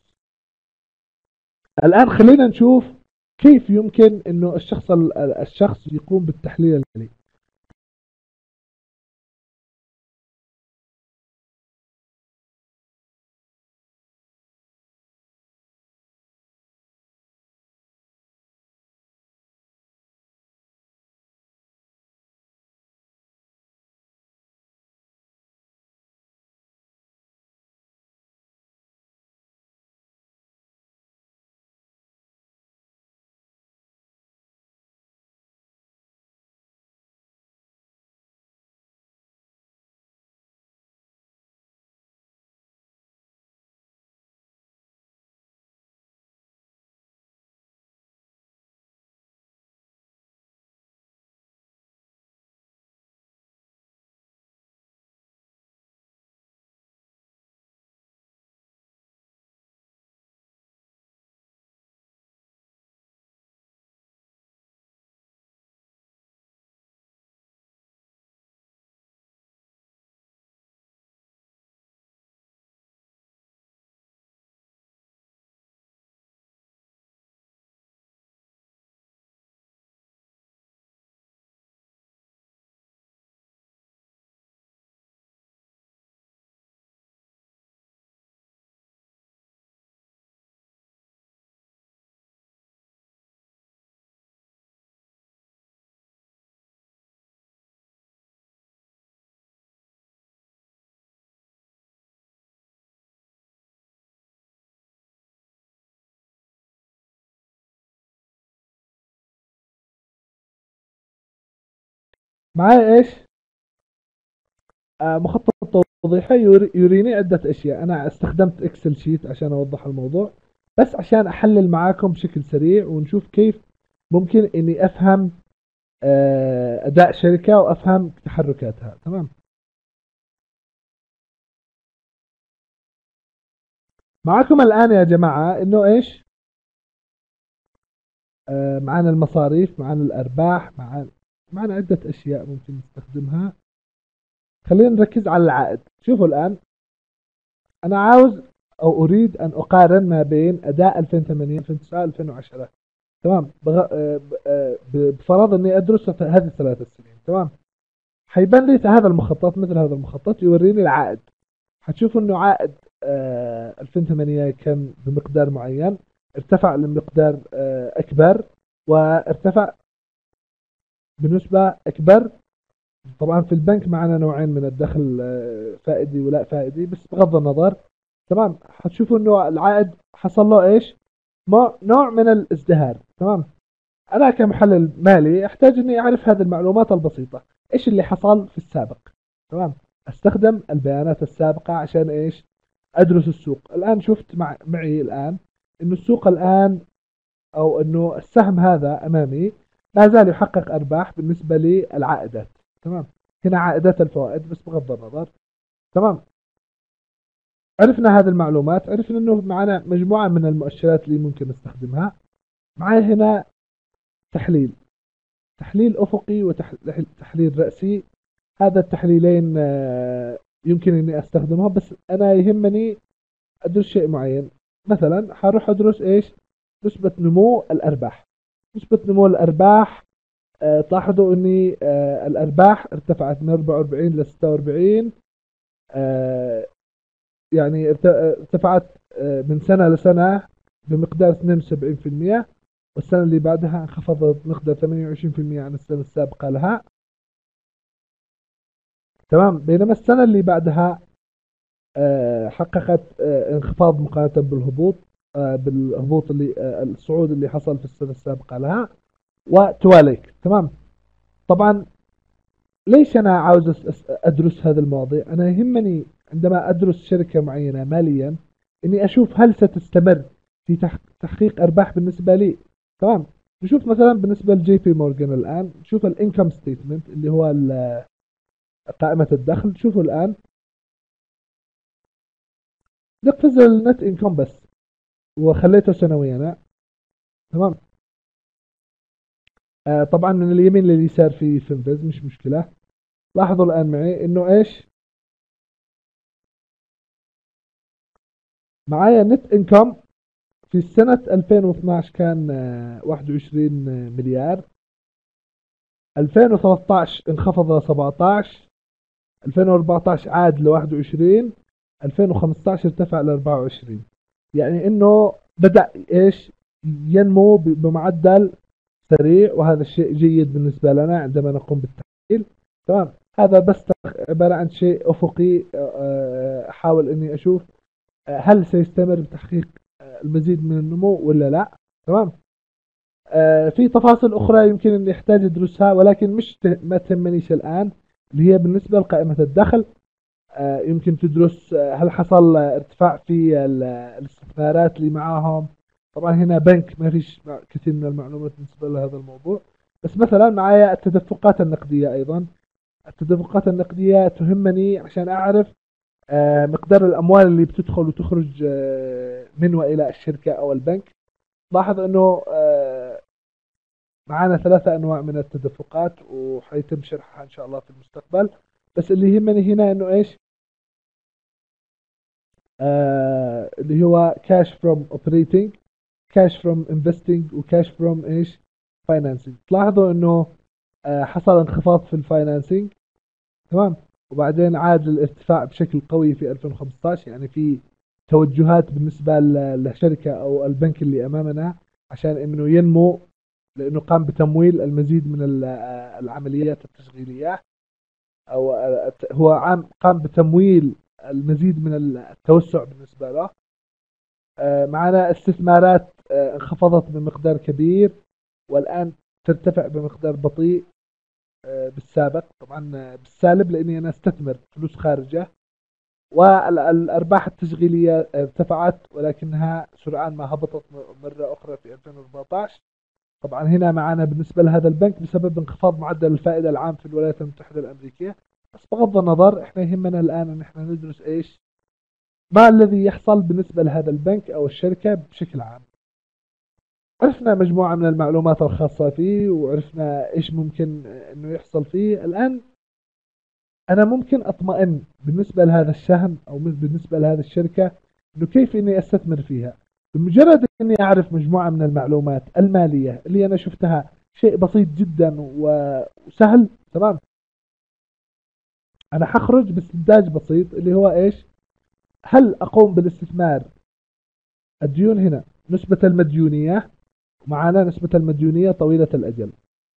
الان خلينا نشوف كيف يمكن انه الشخص يقوم بالتحليل المالي. معايا ايش؟ مخطط توضيحي يريني عدة اشياء. انا استخدمت اكسل شيت عشان اوضح الموضوع، بس عشان احلل معاكم بشكل سريع ونشوف كيف ممكن اني افهم اداء شركة وافهم تحركاتها. تمام. معاكم الان يا جماعة انه ايش؟ معانا المصاريف، معانا الارباح، معانا عدة اشياء ممكن نستخدمها. خلينا نركز على العائد. شوفوا الان، انا عاوز او اريد ان اقارن ما بين اداء 2008 2009 2010. تمام. بفرض اني ادرس هذه الثلاث سنين. تمام. حيبان لي هذا المخطط، مثل هذا المخطط يوريني العائد. حتشوفوا انه عائد 2008 كان بمقدار معين، ارتفع لمقدار اكبر، وارتفع بنسبة اكبر. طبعا في البنك معنا نوعين من الدخل، فائدي ولا فائدي، بس بغض النظر. تمام. حتشوفوا انه العائد حصل له ايش؟ نوع من الازدهار. تمام. انا كمحلل مالي احتاج اني اعرف هذه المعلومات البسيطة، ايش اللي حصل في السابق. تمام. استخدم البيانات السابقة عشان ايش؟ ادرس السوق. الان شفت معي الان انه السوق الان، او انه السهم هذا امامي لا زال يحقق ارباح بالنسبة للعائدات. تمام. هنا عائدات الفوائد بس بغض النظر. تمام. عرفنا هذه المعلومات، عرفنا انه معنا مجموعة من المؤشرات اللي ممكن نستخدمها. معي هنا تحليل، تحليل افقي وتحليل رأسي. هذا التحليلين يمكن اني استخدمها، بس انا يهمني ادرس شيء معين. مثلا حروح ادرس ايش؟ نسبة نمو الارباح. نسبة نمو الارباح تلاحظوا اني الارباح ارتفعت من 44 ل 46. آه، يعني ارتفعت من سنة لسنة بمقدار 72%، والسنة اللي بعدها انخفضت بمقدار 28% عن السنة السابقة لها. تمام. بينما السنة اللي بعدها حققت انخفاض مقارنة بالهبوط اللي الصعود اللي حصل في السنة السابقة لها وتواليك. تمام. طبعا ليش أنا عاوز أدرس هذا المواضيع؟ أنا يهمني عندما أدرس شركة معينة ماليا إني أشوف هل ستستمر في تحقيق أرباح بالنسبة لي. تمام. نشوف مثلا بالنسبة لجي بي مورجان الآن، نشوف الانكم ستيتمنت اللي هو قائمة الدخل. شوفوا الآن نقفز النت انكم بس وخليته سنويا. تمام. طبعا من اليمين لليسار في فنفذ، مش مشكلة. لاحظوا الآن معي إنه إيش معايا نت انكم في سنة 2012 كان 21 مليار. 2013 انخفض ل 17. 2014 عاد ل 21. 2015 ارتفع ل 24. يعني انه بدأ ايش ينمو بمعدل سريع، وهذا الشيء جيد بالنسبة لنا عندما نقوم بالتحليل. تمام. هذا بس عبارة عن شيء أفقي. أحاول أني أشوف هل سيستمر بتحقيق المزيد من النمو ولا لا. تمام. في تفاصيل أخرى يمكن أن يحتاج أدرسها، ولكن مش ما تهمنيش الآن، اللي هي بالنسبة لقائمة الدخل. يمكن تدرس هل حصل ارتفاع في الاستثمارات اللي معاهم. طبعا هنا بنك ما فيش كثير من المعلومات بالنسبة لهذا الموضوع، بس مثلا معايا التدفقات النقدية أيضا. التدفقات النقدية تهمني عشان أعرف مقدار الأموال اللي بتدخل وتخرج من وإلى الشركة أو البنك. لاحظ أنه معانا ثلاثة أنواع من التدفقات، وحيتم شرحها إن شاء الله في المستقبل. بس اللي يهمني هنا أنه إيش اللي هو cash from operating، cash from investing، وcash from إيش financing. تلاحظوا أنه حصل انخفاض في الفاينانسينج. تمام. وبعدين عاد للارتفاع بشكل قوي في 2015. يعني في توجهات بالنسبة للشركة أو البنك اللي أمامنا عشان إنه ينمو، لأنه قام بتمويل المزيد من العمليات التشغيلية، أو هو قام بتمويل المزيد من التوسع بالنسبة له. معنا استثمارات انخفضت بمقدار كبير، والآن ترتفع بمقدار بطيء بالسابق. طبعا بالسالب لأني أنا استثمر فلوس خارجة. والأرباح التشغيلية ارتفعت، ولكنها سرعان ما هبطت مرة أخرى في 2014. طبعا هنا معنا بالنسبة لهذا البنك بسبب انخفاض معدل الفائدة العام في الولايات المتحدة الأمريكية. بس بغض النظر، احنا يهمنا الآن ان احنا ندرس ايش ما الذي يحصل بالنسبة لهذا البنك او الشركة بشكل عام. عرفنا مجموعة من المعلومات الخاصة فيه، وعرفنا ايش ممكن انه يحصل فيه. الآن انا ممكن اطمئن بالنسبة لهذا السهم او بالنسبة لهذه الشركة انه كيف اني استثمر فيها. بمجرد اني اعرف مجموعة من المعلومات المالية اللي انا شفتها شيء بسيط جدا وسهل. تمام. انا حخرج باستنتاج بسيط اللي هو ايش هل اقوم بالاستثمار. الديون هنا نسبة المديونية، ومعنا نسبة المديونية طويلة الأجل.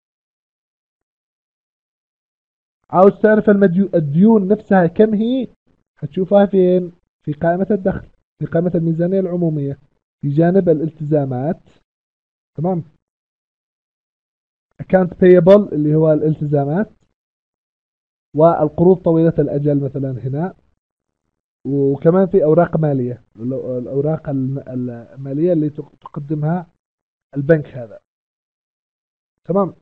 عاوز تعرف الديون نفسها كم هي؟ هتشوفها فين؟ في قائمة الدخل، في قائمة الميزانية العمومية، في جانب الالتزامات. تمام. account payable اللي هو الالتزامات، والقروض طويلة الأجل مثلا هنا. وكمان في أوراق مالية، الأوراق المالية اللي تقدمها البنك هذا. تمام.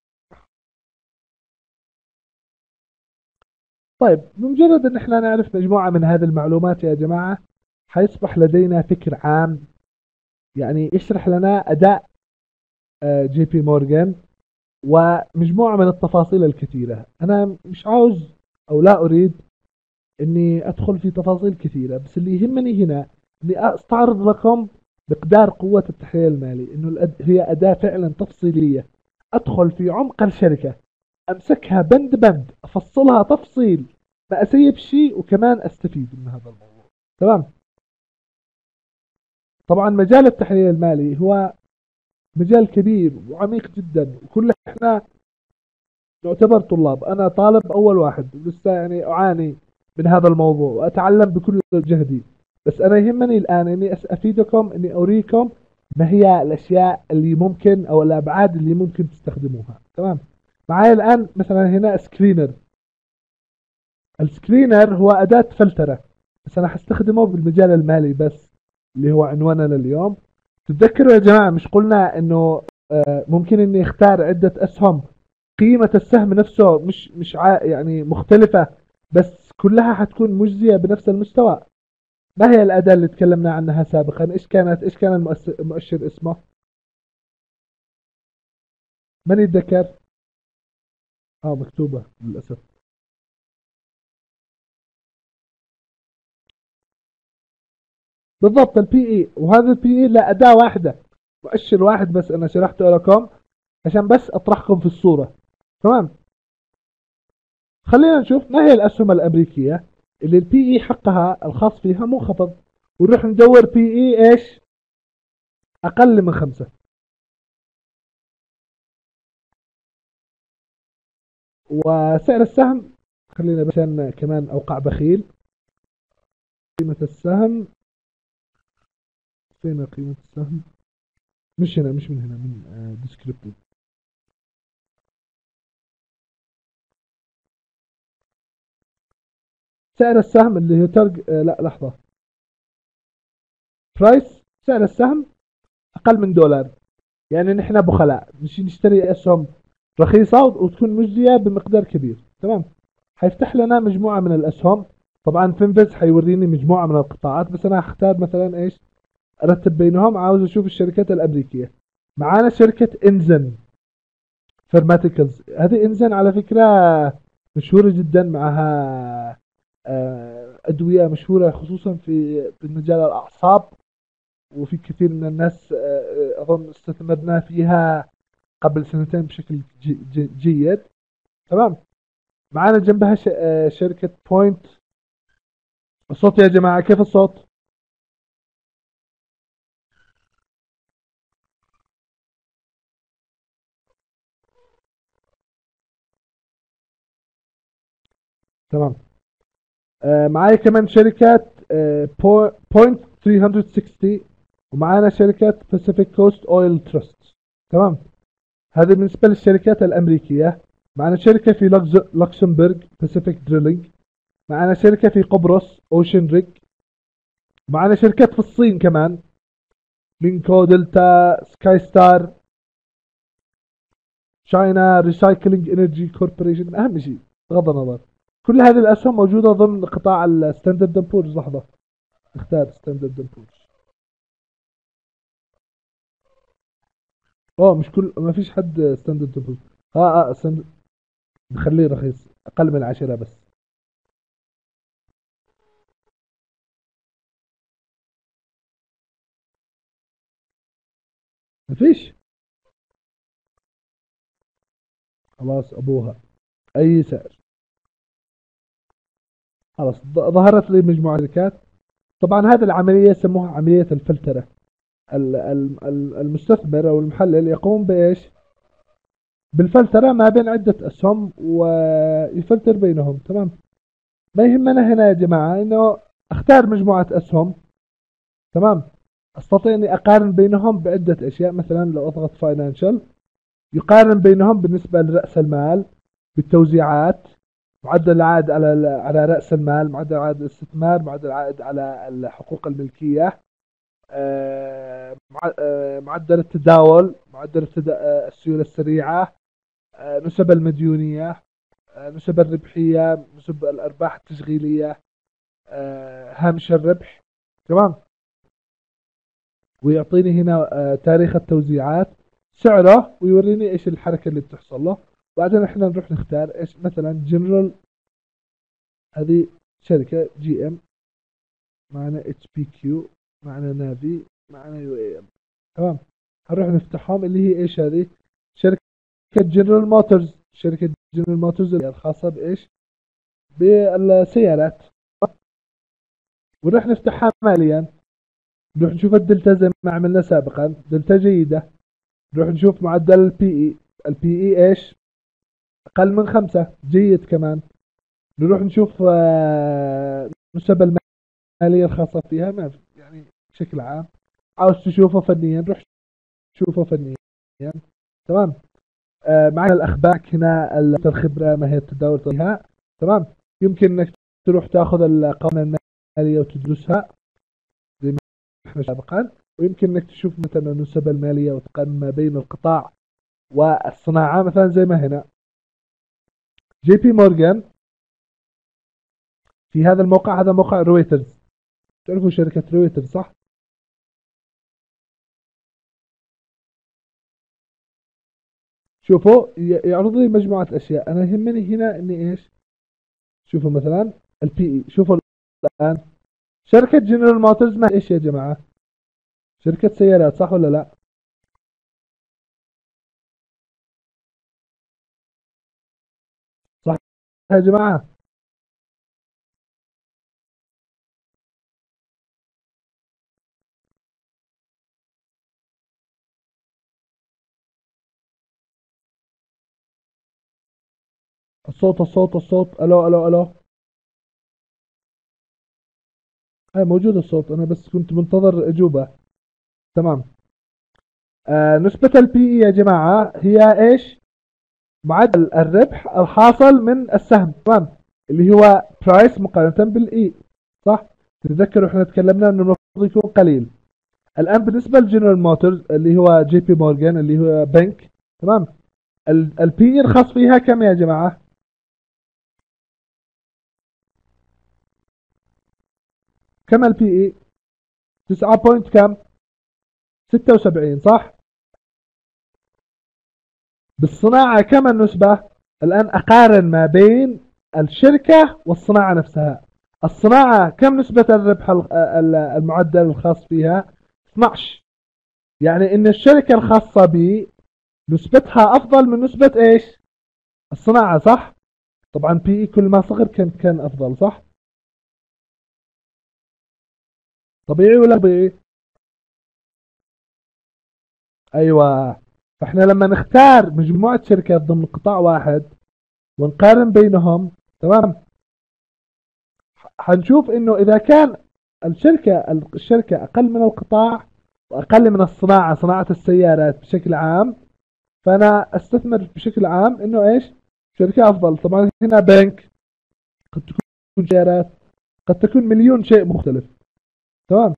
طيب بمجرد ان احنا نعرف مجموعة من هذه المعلومات يا جماعة، حيصبح لدينا فكر عام يعني يشرح لنا اداء جي بي مورغان ومجموعة من التفاصيل الكثيرة. انا مش عاوز او لا اريد اني ادخل في تفاصيل كثيرة، بس اللي يهمني هنا اني استعرض لكم مقدار قوة التحليل المالي، انه هي اداة فعلا تفصيلية. ادخل في عمق الشركة، امسكها بند بند، افصلها تفصيل، ما اسيب شيء، وكمان استفيد من هذا الموضوع. تمام. طبعا مجال التحليل المالي هو مجال كبير وعميق جدا، وكل احنا نعتبر طلاب. انا طالب اول واحد لسه يعني اعاني من هذا الموضوع واتعلم بكل جهدي. بس انا يهمني الان اني افيدكم، اني اوريكم ما هي الاشياء اللي ممكن او الابعاد اللي ممكن تستخدموها. تمام. معايا الان مثلا هنا سكرينر. السكرينر هو اداة فلترة، بس انا حستخدمه بالمجال المالي بس، اللي هو عنواننا اليوم. تتذكروا يا جماعة مش قلنا انه ممكن اني اختار عدة اسهم، قيمة السهم نفسه مش يعني مختلفة، بس كلها حتكون مجزية بنفس المستوى. ما هي الأداة اللي تكلمنا عنها سابقا؟ إيش كان المؤشر اسمه؟ من يتذكر؟ مكتوبة للأسف. بالضبط البي اي. وهذا البي اي لا أداة واحدة، مؤشر واحد بس أنا شرحته لكم عشان بس أطرحكم في الصورة. تمام. خلينا نشوف ما هي الأسهم الأمريكية اللي البي اي حقها الخاص فيها منخفض، ونروح ندور بي اي ايش؟ أقل من 5. وسعر السهم، خلينا بس عشان كمان أوقع بخيل. قيمة السهم، فين قيمة السهم؟ مش هنا، مش من هنا، من ديسكريبتيف. سعر السهم اللي هو لا لحظة. برايس، سعر السهم أقل من دولار. يعني نحن بخلاء مش نشتري أسهم رخيصة وتكون مجزية بمقدار كبير. تمام. حيفتح لنا مجموعة من الأسهم. طبعا فينفيز حيوريني مجموعة من القطاعات، بس أنا هختار مثلا إيش، أرتب بينهم. عاوز أشوف الشركات الأمريكية. معانا شركة إنزن فارماتيكالز. هذه إنزن على فكرة مشهورة جدا، معها أدوية مشهورة خصوصا في مجال الأعصاب. وفي كثير من الناس أظن استثمرنا فيها قبل سنتين بشكل جيد. تمام. معانا جنبها شركة بوينت. الصوت يا جماعة كيف الصوت؟ تمام. معايا كمان شركة بوينت 360. ومعانا شركة باسيفيك كوست اويل تراست. تمام. هذه بالنسبة للشركات الأمريكية. معنا شركة في لوكسمبورغ باسيفيك دريلينج. معنا شركة في قبرص اوشن ريج. معنا شركات في الصين كمان، مينكو دلتا سكاي ستار شاينا ريسايكلينج انرجي كوربوريشن. أهم شيء بغض النظر، كل هذه الأسهم موجودة ضمن قطاع الستاندرد اند بورز. لحظة، اختار ستاندرد اند بورز. مش كل، ما فيش حد ستاندرد اند بورز. ستاندرد، نخليه رخيص أقل من 10 بس. ما فيش. خلاص أبوها أي سعر. خلاص ظهرت لي مجموعة شركات. طبعا هذه العملية يسموها عملية الفلترة. المستثمر أو المحلل يقوم بإيش؟ بالفلترة ما بين عدة أسهم ويفلتر بينهم. تمام. ما يهمنا هنا يا جماعة إنه أختار مجموعة أسهم. تمام. أستطيع إني أقارن بينهم بعدة أشياء. مثلا لو أضغط فاينانشال، يقارن بينهم بالنسبة لرأس المال، بالتوزيعات، معدل العائد على رأس المال، معدل العائد الاستثمار، معدل العائد على حقوق الملكية، معدل التداول، معدل السيولة السريعة، نسب المديونية، نسب الربحية، نسب الأرباح التشغيلية، هامش الربح. تمام. ويعطيني هنا تاريخ التوزيعات، سعره، ويوريني ايش الحركة اللي بتحصل له. بعدين احنا نروح نختار ايش، مثلا جنرال. هذه شركة جي ام. معنا اتش بي كيو، معنا نافي، معنا يو اي ام. تمام. هنروح نفتحهم، اللي هي ايش هذه؟ شركة جنرال موتورز، شركة جنرال موتورز الخاصة بإيش؟ بالسيارات. ونروح نفتحها ماليا، نروح نشوف الدلتا زي ما عملنا سابقا، دلتا جيدة. نروح نشوف معدل البي اي، البي اي ايش؟ اقل من 5، جيد كمان. نروح نشوف النسب المالية الخاصة فيها، ما في يعني بشكل عام. عاوز تشوفه فنيا روح شوفه فنيا. تمام. معنا الاخبار هنا، الخبرة، ما هي التداول فيها. تمام. يمكن انك تروح تاخذ القوائم المالية وتدرسها زي ما احنا سابقا، ويمكن انك تشوف مثلا النسب المالية وتقارن ما بين القطاع والصناعة، مثلا زي ما هنا جي بي مورغان. في هذا الموقع، هذا موقع رويترز، تعرفوا شركة رويترز صح؟ شوفوا يعرض لي مجموعة أشياء. أنا يهمني هنا إني إيش؟ شوفوا مثلا البي إي. شوفوا الآن شركة جنرال موتورز ما إيش يا جماعة؟ شركة سيارات صح ولا لا؟ صح يا جماعة؟ الصوت، ألو ألو ألو. موجود الصوت، أنا بس كنت منتظر أجوبة. تمام. نسبة البي إي يا جماعة هي إيش؟ معدل الربح الحاصل من السهم. تمام. اللي هو برايس مقارنة بالاي. صح. تتذكروا احنا تكلمنا انه المفروض يكون قليل. الان بالنسبة لجنرال موتورز اللي هو جي بي مورغان اللي هو بنك. تمام. البي الخاص فيها كم يا جماعة؟ كم البي اي؟ 9 بوينت كم؟ 76 صح. بالصناعة كم النسبة؟ الان اقارن ما بين الشركة والصناعة نفسها. الصناعة كم نسبة الربح المعدل الخاص فيها؟ 12. يعني ان الشركة الخاصة بي نسبتها افضل من نسبة ايش؟ الصناعة صح؟ طبعا بي اي كل ما صغر كان افضل صح؟ طبيعي ولا طبيعي؟ ايوه. فاحنا لما نختار مجموعة شركات ضمن قطاع واحد ونقارن بينهم، تمام، حنشوف انه اذا كان الشركة اقل من القطاع واقل من الصناعة، صناعة السيارات بشكل عام، فانا استثمر بشكل عام انه ايش؟ شركة افضل. طبعا هنا بنك، قد تكون سيارات، قد تكون مليون شيء مختلف. تمام.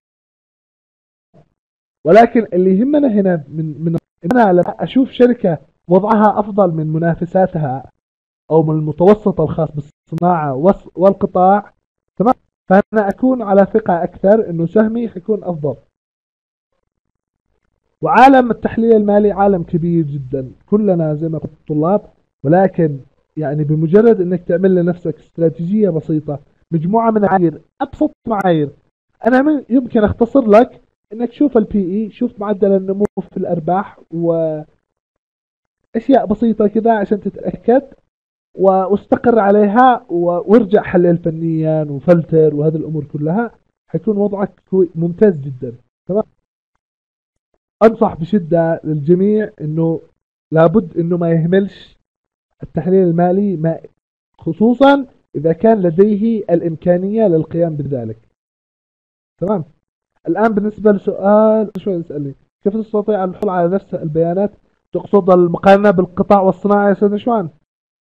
ولكن اللي يهمنا هنا من إن انا لما اشوف شركة وضعها افضل من منافساتها او من المتوسط الخاص بالصناعة والقطاع، تمام، فانا اكون على ثقة اكثر انه سهمي حيكون افضل. وعالم التحليل المالي عالم كبير جدا، كلنا زي ما قلت طلاب. ولكن يعني بمجرد انك تعمل لنفسك استراتيجية بسيطة، مجموعة من المعايير، ابسط معايير. انا يمكن اختصر لك انك شوف البي اي، شوف معدل النمو في الارباح واشياء بسيطة كذا عشان تتأكد، واستقر عليها وارجع حلل فنيا وفلتر وهذه الامور كلها، حيكون وضعك ممتاز جدا. تمام. انصح بشدة للجميع انه لابد انه ما يهملش التحليل المالي، ما خصوصا اذا كان لديه الامكانية للقيام بذلك. تمام. الان بالنسبة لسؤال شوي يسألني كيف تستطيع الحصول على نفس البيانات؟ تقصد المقارنة بالقطاع والصناعة يا سيد نشوان؟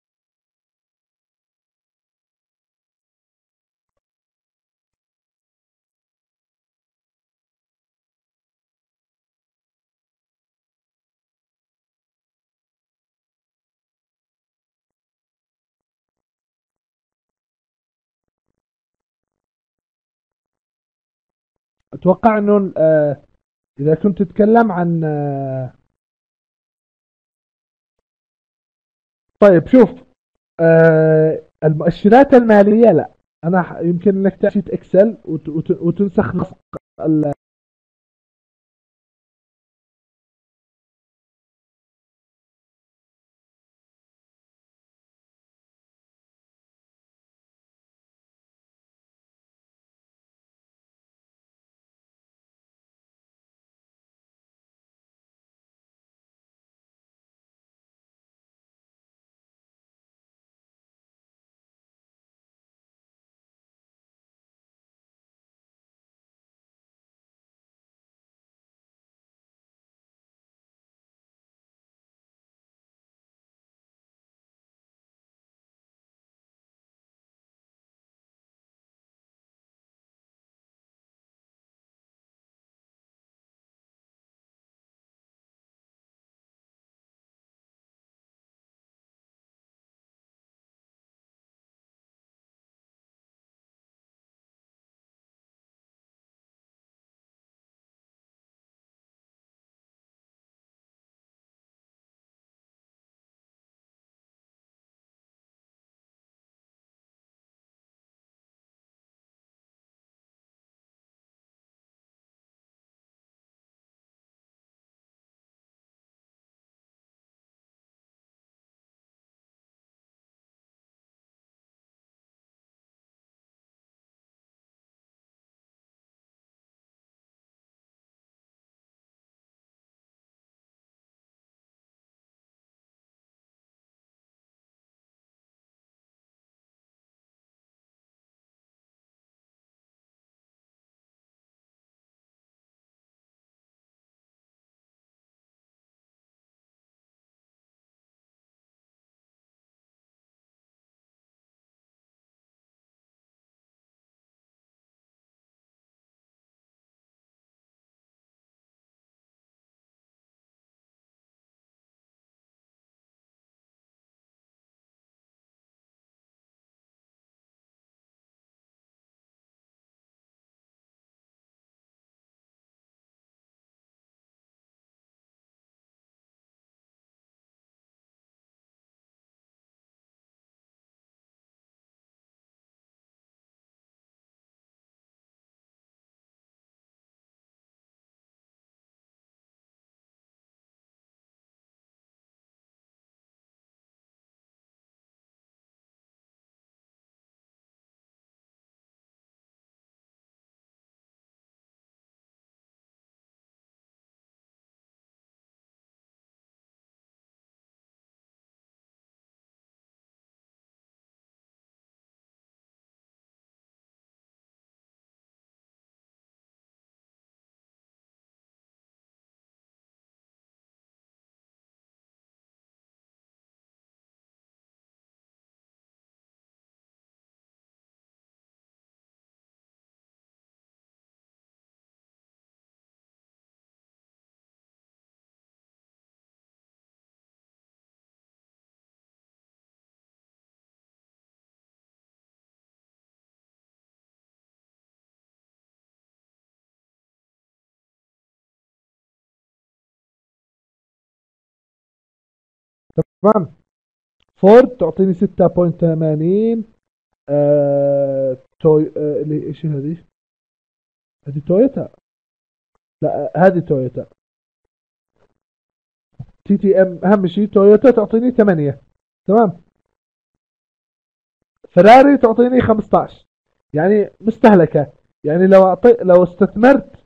اتوقع انه اذا كنت تتكلم عن طيب شوف، المؤشرات المالية لا. انا يمكن انك تعمل شيت اكسل وتنسخ نسق تمام. فورد تعطيني 6.80. توي اللي ايش هذه؟ هذه تويوتا. لا هذه تويوتا. تي تي ام اهم شيء تويوتا تعطيني 8. تمام. فراري تعطيني 15. يعني مستهلكة. يعني لو استثمرت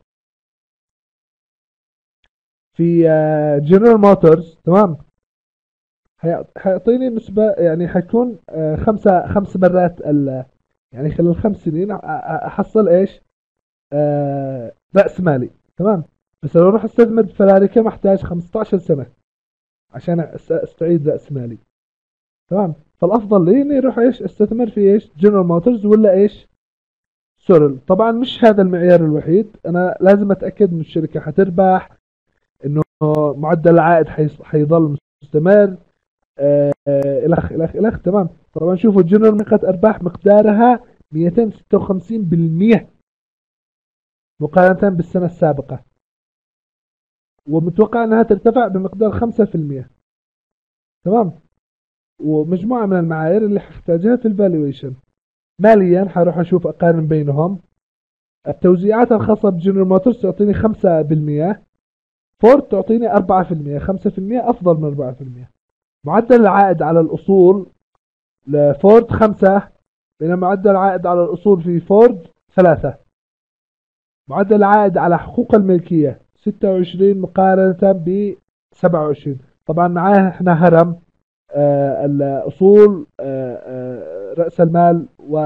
في جنرال موتورز، تمام، حيعطيني نسبة، يعني حيكون خمس مرات يعني خلال 5 سنين احصل ايش؟ رأس مالي. تمام. بس لو اروح استثمر بفراري كم احتاج 15 سنة عشان استعيد رأس مالي. تمام. فالافضل لي اني اروح ايش استثمر في ايش جنرال موتورز ولا ايش سورل. طبعا مش هذا المعيار الوحيد، انا لازم اتاكد ان الشركه حتربح، انه معدل العائد حيظل مستمر، الخ الخ الخ. تمام. طبعا شوفوا جنرال نقاط ارباح مقدارها 256% مقارنه بالسنه السابقه، ومتوقع انها ترتفع بمقدار 5%. تمام. ومجموعه من المعايير اللي ححتاجها في الفالويشن. ماليا حروح اشوف اقارن بينهم. التوزيعات الخاصة بجنرال موتورز تعطيني 5%. فورد تعطيني 4%. 5% أفضل من 4%. معدل العائد على الأصول لفورد 5، بينما معدل العائد على الأصول في فورد 3. معدل العائد على حقوق الملكية 26 مقارنة ب 27. طبعا معاه احنا هرم الأصول، رأس المال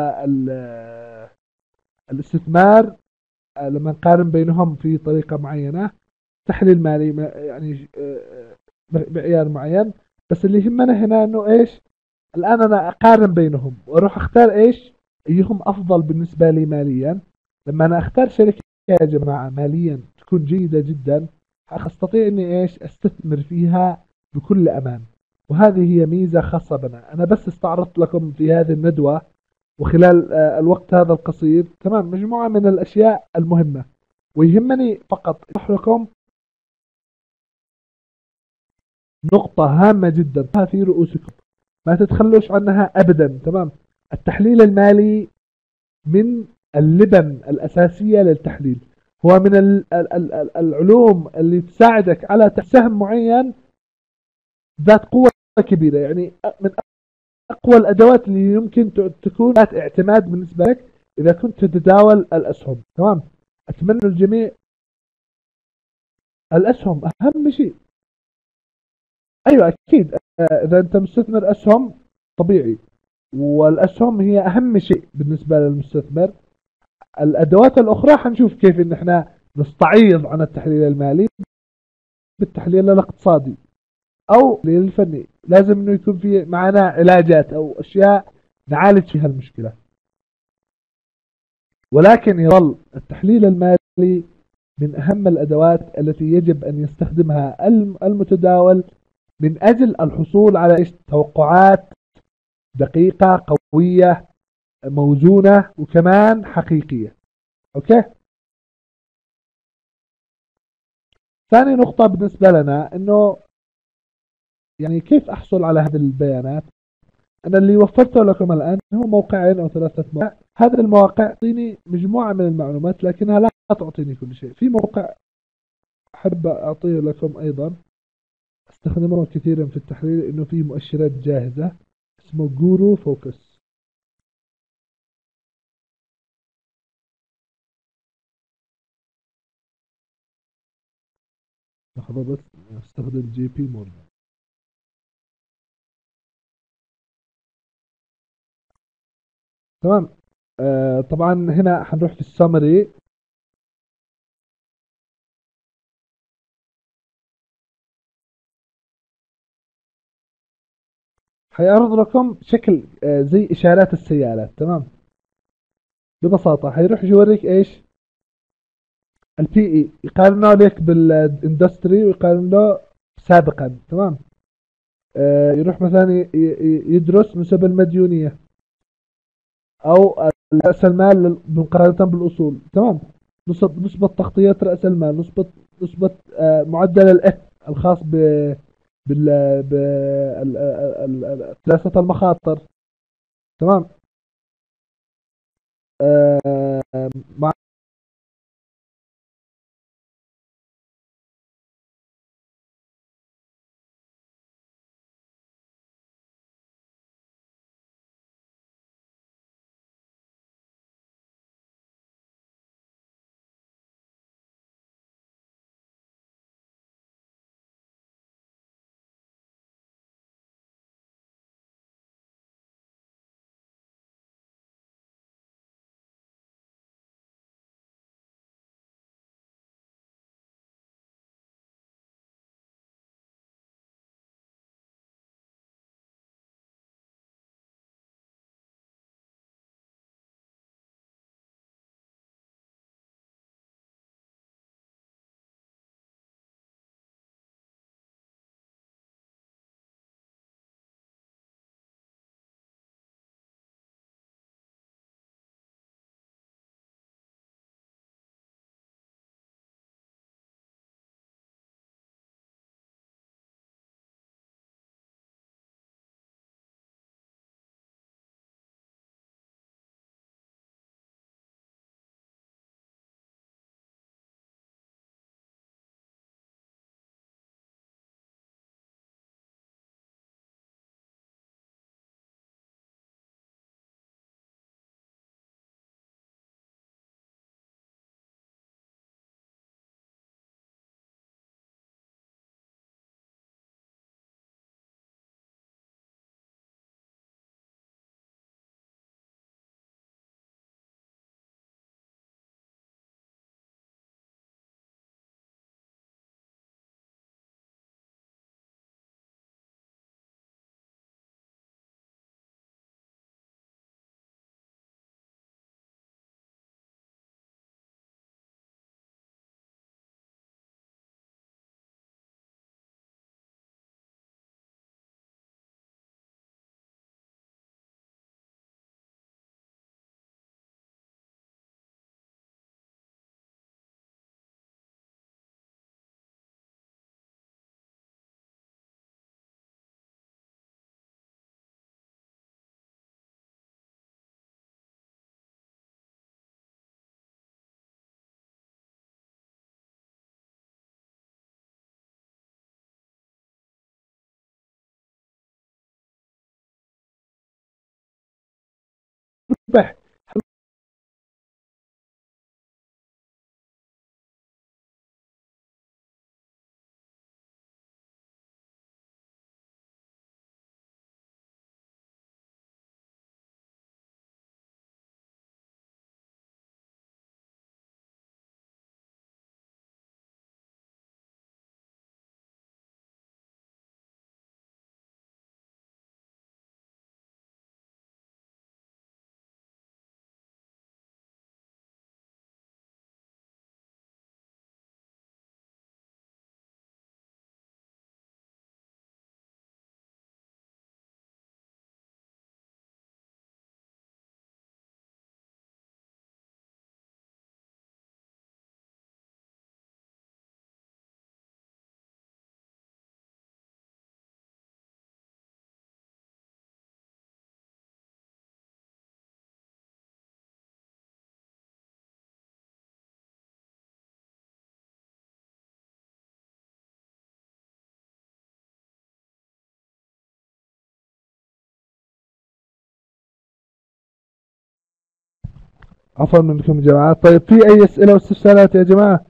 والاستثمار. لما نقارن بينهم في طريقة معينة، تحليل مالي يعني معيار معين. بس اللي يهمنا هنا انه ايش؟ الان انا اقارن بينهم واروح اختار ايش ايهم افضل بالنسبة لي ماليا. لما انا اختار شركة يا جماعة ماليا تكون جيدة جدا، استطيع اني ايش استثمر فيها بكل امان. وهذه هي ميزة خاصة بنا. انا بس استعرضت لكم في هذه الندوة وخلال الوقت هذا القصير، تمام، مجموعة من الاشياء المهمة، ويهمني فقط اشرح لكم نقطة هامة جدا في رؤوسكم، ما تتخلوش عنها أبدا. تمام. التحليل المالي من اللبن الأساسية للتحليل. هو من العلوم اللي تساعدك على سهم معين ذات قوة كبيرة. يعني من أقوى الأدوات اللي يمكن تكون ذات اعتماد بالنسبة لك إذا كنت تتداول الأسهم. تمام. أتمنى الجميع. الأسهم أهم شيء. أيوة أكيد. إذا أنت مستثمر أسهم طبيعي، والأسهم هي أهم شيء بالنسبة للمستثمر. الأدوات الأخرى حنشوف كيف إن إحنا نستعيض عن التحليل المالي بالتحليل الاقتصادي أو الفني. لازم إنه يكون في معنا علاجات أو أشياء نعالج فيها المشكلة، ولكن يظل التحليل المالي من أهم الأدوات التي يجب أن يستخدمها المتداول من أجل الحصول على توقعات دقيقة قوية موزونة وكمان حقيقية. اوكي. ثاني نقطة بالنسبة لنا انه يعني كيف احصل على هذه البيانات. انا اللي وفرته لكم الان هو موقعين او 3 مواقع. هذه المواقع تعطيني مجموعة من المعلومات لكنها لا تعطيني كل شيء. في موقع احب اعطيه لكم ايضا استخدمه كثيرا في التحليل، انه في مؤشرات جاهزة، اسمه جورو فوكس. لحظة بس استخدم جي بي مورجان. تمام. طبعا هنا حنروح في السمري. حيعرض لكم شكل زي اشارات السيارات. تمام. ببساطة حيروح يوريك ايش البي اي، يقارنه لك بالاندستري ويقارن له سابقا. تمام. يروح مثلا يدرس نسب المديونية او رأس المال مقارنة بالاصول. تمام. نسبة تغطية رأس المال، نسبة معدل الاف الخاص ثلاثة المخاطر. تمام. آه، مع ربح. عفوا منكم يا جماعة. طيب في أي أسئلة واستفسارات يا جماعة؟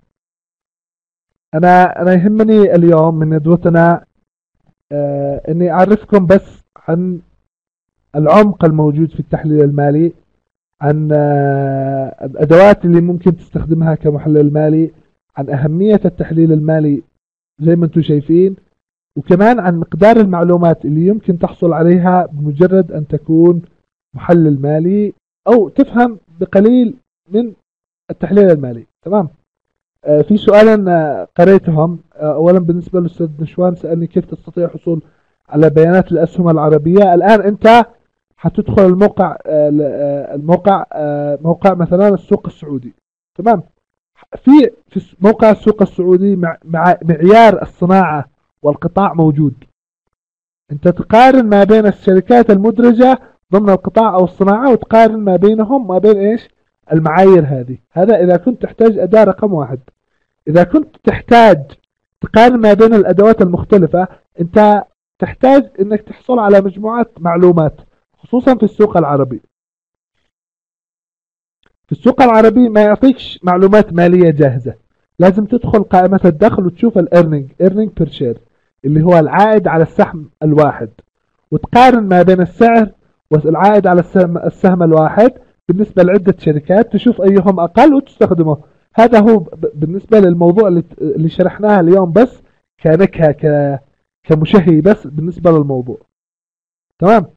أنا يهمني اليوم من ندوتنا إني أعرفكم بس عن العمق الموجود في التحليل المالي، عن الأدوات اللي ممكن تستخدمها كمحلل مالي، عن أهمية التحليل المالي زي ما انتم شايفين، وكمان عن مقدار المعلومات اللي يمكن تحصل عليها بمجرد أن تكون محلل مالي أو تفهم بقليل من التحليل المالي. تمام. في سؤالا قريتهم. أولا بالنسبة للأستاذ نشوان سألني كيف تستطيع الحصول على بيانات الأسهم العربية. الآن أنت حتدخل الموقع، الموقع موقع مثلا السوق السعودي. تمام. في موقع السوق السعودي مع معيار الصناعة والقطاع موجود. انت تقارن ما بين الشركات المدرجة ضمن القطاع او الصناعة، وتقارن ما بينهم ما بين ايش المعايير هذه. هذا اذا كنت تحتاج اداة رقم واحد. اذا كنت تحتاج تقارن ما بين الادوات المختلفة، انت تحتاج انك تحصل على مجموعة معلومات، خصوصا في السوق العربي. في السوق العربي ما يعطيكش معلومات مالية جاهزة، لازم تدخل قائمة الدخل وتشوف الايرنينج بير شير، اللي هو العائد على السهم الواحد، وتقارن ما بين السعر والعائد على السهم الواحد بالنسبة لعدة شركات، تشوف أيهم أقل وتستخدمه. هذا هو بالنسبة للموضوع اللي شرحناه اليوم، بس كنكهة كمشهي بس بالنسبة للموضوع. تمام.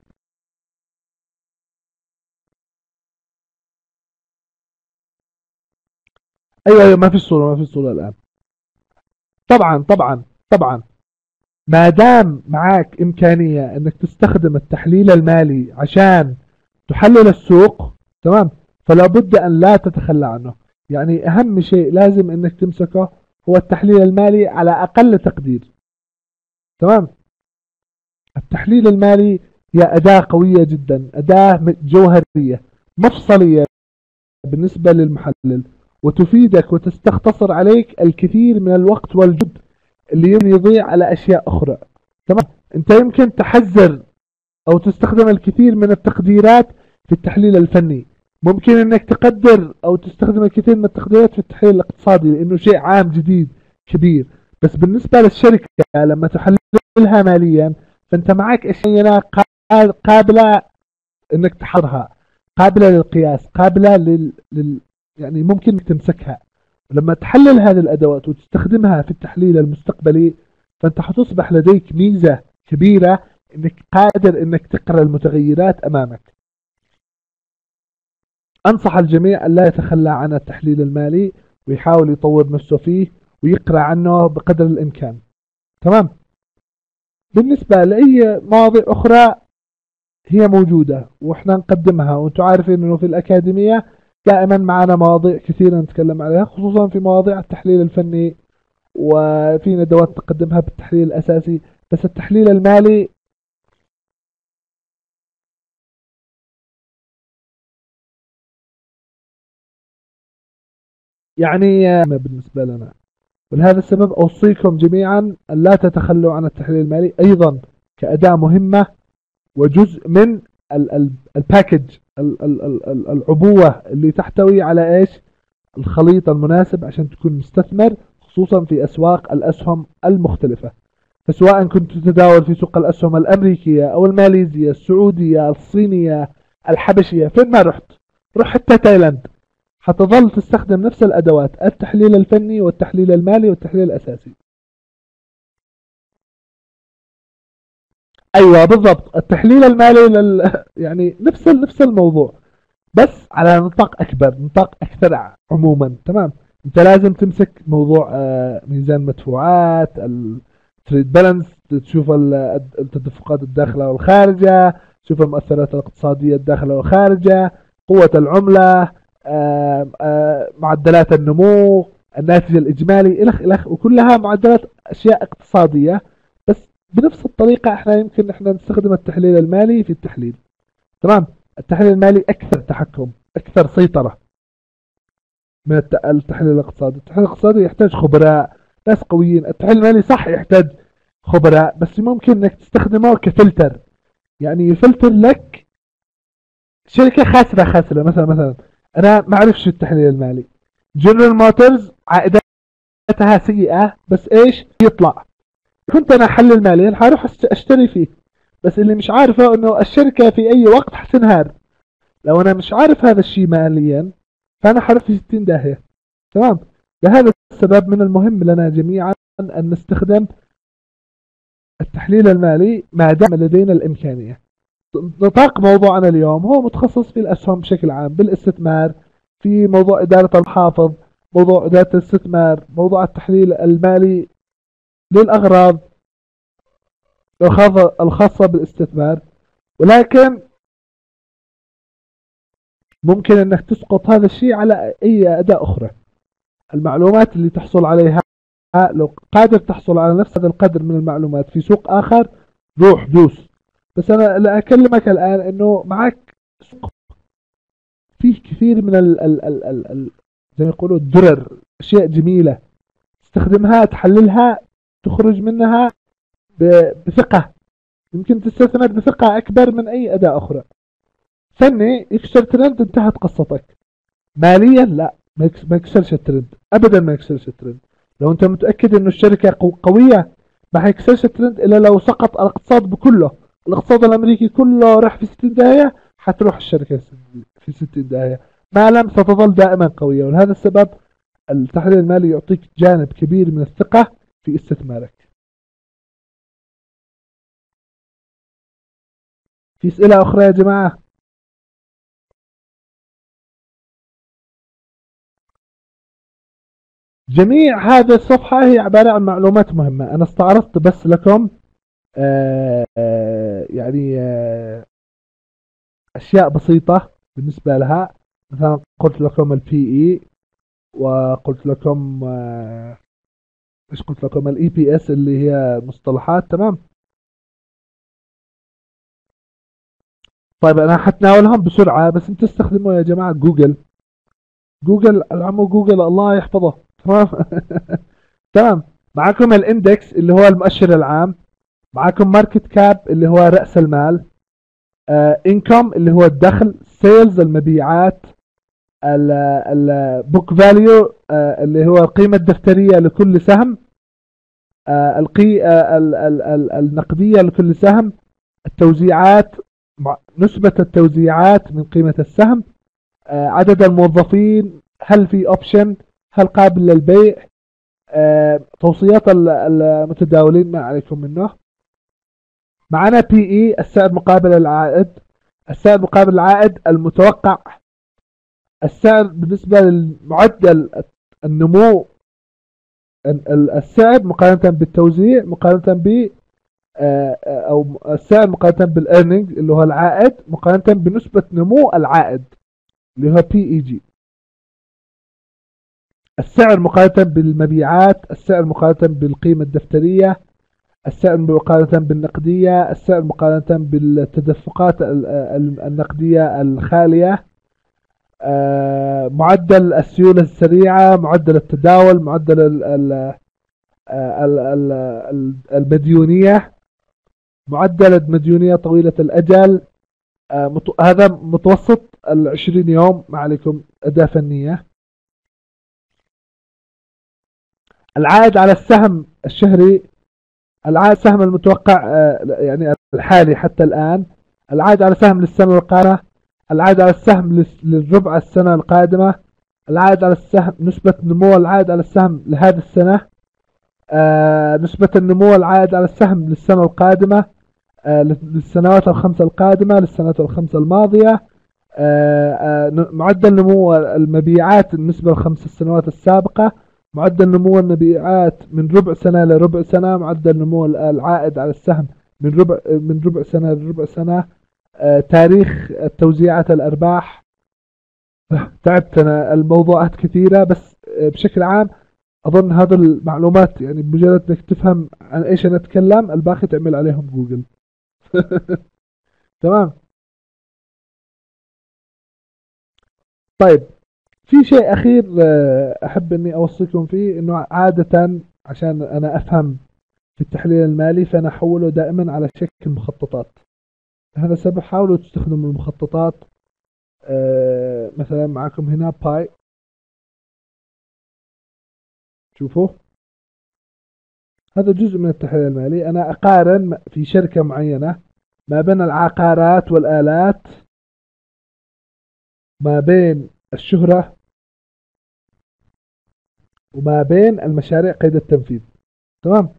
أيوة أيوة، ما في صورة الآن. طبعا ما دام معاك إمكانية إنك تستخدم التحليل المالي عشان تحلل السوق، تمام، فلا بد أن لا تتخلى عنه. يعني أهم شيء لازم إنك تمسكه هو التحليل المالي على أقل تقدير. تمام. التحليل المالي هي أداة قوية جدا، أداة جوهرية مفصلية بالنسبة للمحلل، وتفيدك وتستختصر عليك الكثير من الوقت والجهد اللي يمكن يضيع على أشياء أخرى. تمام. أنت يمكن تحذر أو تستخدم الكثير من التقديرات في التحليل الفني، ممكن أنك تقدر أو تستخدم الكثير من التقديرات في التحليل الاقتصادي لأنه شيء عام جديد كبير. بس بالنسبة للشركة لما تحللها ماليا، فأنت معك أشياء قابلة أنك تحضرها، قابلة للقياس، قابلة يعني ممكن أنك تمسكها. لما تحلل هذه الأدوات وتستخدمها في التحليل المستقبلي، فأنت حتصبح لديك ميزة كبيرة انك قادر انك تقرأ المتغيرات امامك. انصح الجميع ان لا يتخلى عن التحليل المالي، ويحاول يطور نفسه فيه ويقرأ عنه بقدر الامكان. تمام. بالنسبة لأي مواضيع اخرى هي موجودة واحنا نقدمها، وانتم عارفين انه في الاكاديمية دائما معنا مواضيع كثيرة نتكلم عليها، خصوصا في مواضيع التحليل الفني، وفي ندوات نقدمها بالتحليل الاساسي. بس التحليل المالي يعني بالنسبة لنا، ولهذا السبب أوصيكم جميعا أن لا تتخلوا عن التحليل المالي أيضا كأداة مهمة وجزء من الباكج، العبوة اللي تحتوي على إيش الخليط المناسب عشان تكون مستثمر، خصوصا في أسواق الأسهم المختلفة. فسواء كنت تتداول في سوق الأسهم الأمريكية أو الماليزية، السعودية، الصينية، الحبشية، فين ما رحت، روح حتى تايلاند، حتظل تستخدم نفس الأدوات: التحليل الفني والتحليل المالي والتحليل الأساسي. أيوة بالضبط، التحليل المالي يعني نفس الموضوع، بس على نطاق أكبر، نطاق أكثر عموما. تمام. أنت لازم تمسك موضوع ميزان مدفوعات، التريد بالانس، تشوف التدفقات الداخلة والخارجة، تشوف المؤثرات الاقتصادية الداخلة والخارجة، قوة العملة، معدلات النمو، الناتج الإجمالي، إلخ إلخ، وكلها معدلات أشياء اقتصادية. بس بنفس الطريقة احنا يمكن احنا نستخدم التحليل المالي في التحليل. تمام. التحليل المالي أكثر تحكم، أكثر سيطرة من التحليل الاقتصادي. التحليل الاقتصادي يحتاج خبراء، ناس قويين. التحليل المالي صح يحتاج خبراء، بس ممكن انك تستخدمه كفلتر، يعني يفلتر لك شركة خاسرة. مثلا انا ما اعرفش التحليل المالي، جنرال موتورز عائداتها سيئة، بس ايش يطلع، كنت انا احلل مالي حروح اشتري فيه. بس اللي مش عارفه انه الشركة في اي وقت حتنهار. لو انا مش عارف هذا الشيء ماليا، فانا حروح في 60 داهية. تمام. لهذا السبب من المهم لنا جميعا ان نستخدم التحليل المالي ما دام لدينا الامكانية. نطاق موضوعنا اليوم هو متخصص في الأسهم بشكل عام، بالاستثمار، في موضوع إدارة المحافظ، موضوع إدارة الاستثمار، موضوع التحليل المالي للأغراض الخاصة بالاستثمار. ولكن ممكن أنك تسقط هذا الشيء على أي أداة أخرى. المعلومات اللي تحصل عليها لو قادر تحصل على نفس هذا القدر من المعلومات في سوق آخر، روح دوس. بس أنا لا أكلمك الآن إنه معك سوق فيه كثير من ال زي ما يقولوا الدرر، أشياء جميلة تستخدمها، تحللها، تخرج منها بثقة. يمكن تستثمر بثقة أكبر من أي أداة أخرى. ثاني يكسر ترند، انتهت قصتك. ماليا لا، ما يكسرش الترند ابدا، ما يكسرش الترند. لو انت متاكد انه الشركه قويه، ما حيكسرش الترند الا لو سقط الاقتصاد بكله. الاقتصاد الامريكي كله راح في 60 داهيه، حتروح الشركه في 60 داهيه، ما لم ستظل دائما قويه. ولهذا السبب التحليل المالي يعطيك جانب كبير من الثقه في استثمارك. في اسئله اخرى يا جماعه؟ جميع هذه الصفحه هي عباره عن معلومات مهمه، انا استعرضت بس لكم يعني اشياء بسيطه بالنسبه لها. مثلا قلت لكم البي اي، وقلت لكم ايش قلت لكم، الاي بي اس اللي هي مصطلحات. تمام. طيب انا حتناولهم بسرعه، بس انتوا استخدموا يا جماعه جوجل. جوجل العمو جوجل الله يحفظه. تمام. تمام. معكم الاندكس اللي هو المؤشر العام، معكم ماركت كاب اللي هو راس المال، انكم اللي هو الدخل، سيلز المبيعات، البوك فاليو اللي هو القيمة الدفترية لكل سهم، النقدية لكل سهم، التوزيعات، نسبة التوزيعات من قيمة السهم، عدد الموظفين، هل في اوبشن، هل قابل للبيع، توصيات المتداولين ما عليكم منه. معنا بي اي السعر مقابل العائد، السعر مقابل العائد المتوقع، السعر بالنسبة للمعدل النمو، السعر مقارنة بالتوزيع، مقارنة ب او السعر مقارنة بالارنينج اللي هو العائد، مقارنة بنسبة نمو العائد اللي هو بي اي جي. السعر مقارنة بالمبيعات، السعر مقارنة بالقيمة الدفترية، السعر مقارنة بالنقدية، السعر مقارنة بالتدفقات النقدية الخالية، معدل السيولة السريعة، معدل التداول، معدل المديونية، معدل المديونية طويلة الأجل، هذا متوسط 20 يوم. ما عليكم أداة فنية. العائد على السهم الشهري، العائد السهم المتوقع يعني الحالي حتى الآن، العائد على سهم للسنة القادمة، العائد على السهم للربع السنة القادمة، العائد على السهم، نسبة نمو العائد على السهم لهذه السنة، نسبة النمو العائد على السهم للسنة القادمة، للسنوات الخمسة القادمة، للسنوات الخمسة الماضية، معدل نمو المبيعات بالنسبة للخمس السنوات السابقة، معدل نمو المبيعات من ربع سنة لربع سنة، معدل نمو العائد على السهم من ربع سنة لربع سنة، تاريخ توزيعات الأرباح. تعبت أنا، الموضوعات كثيرة، بس بشكل عام أظن هذا المعلومات يعني بمجرد إنك تفهم عن إيش أنا أتكلم، الباقي تعمل عليهم جوجل. تمام. طيب، في شيء أخير أحب إني أوصيكم فيه، إنه عادة عشان أنا أفهم في التحليل المالي، فأنا أحوله دائما على شكل مخططات. هذا السبب حاولوا تستخدموا المخططات. مثلا معكم هنا باي، شوفوا هذا جزء من التحليل المالي. أنا أقارن في شركة معينة ما بين العقارات والآلات، ما بين الشهرة، وما بين المشاريع قيد التنفيذ. تمام.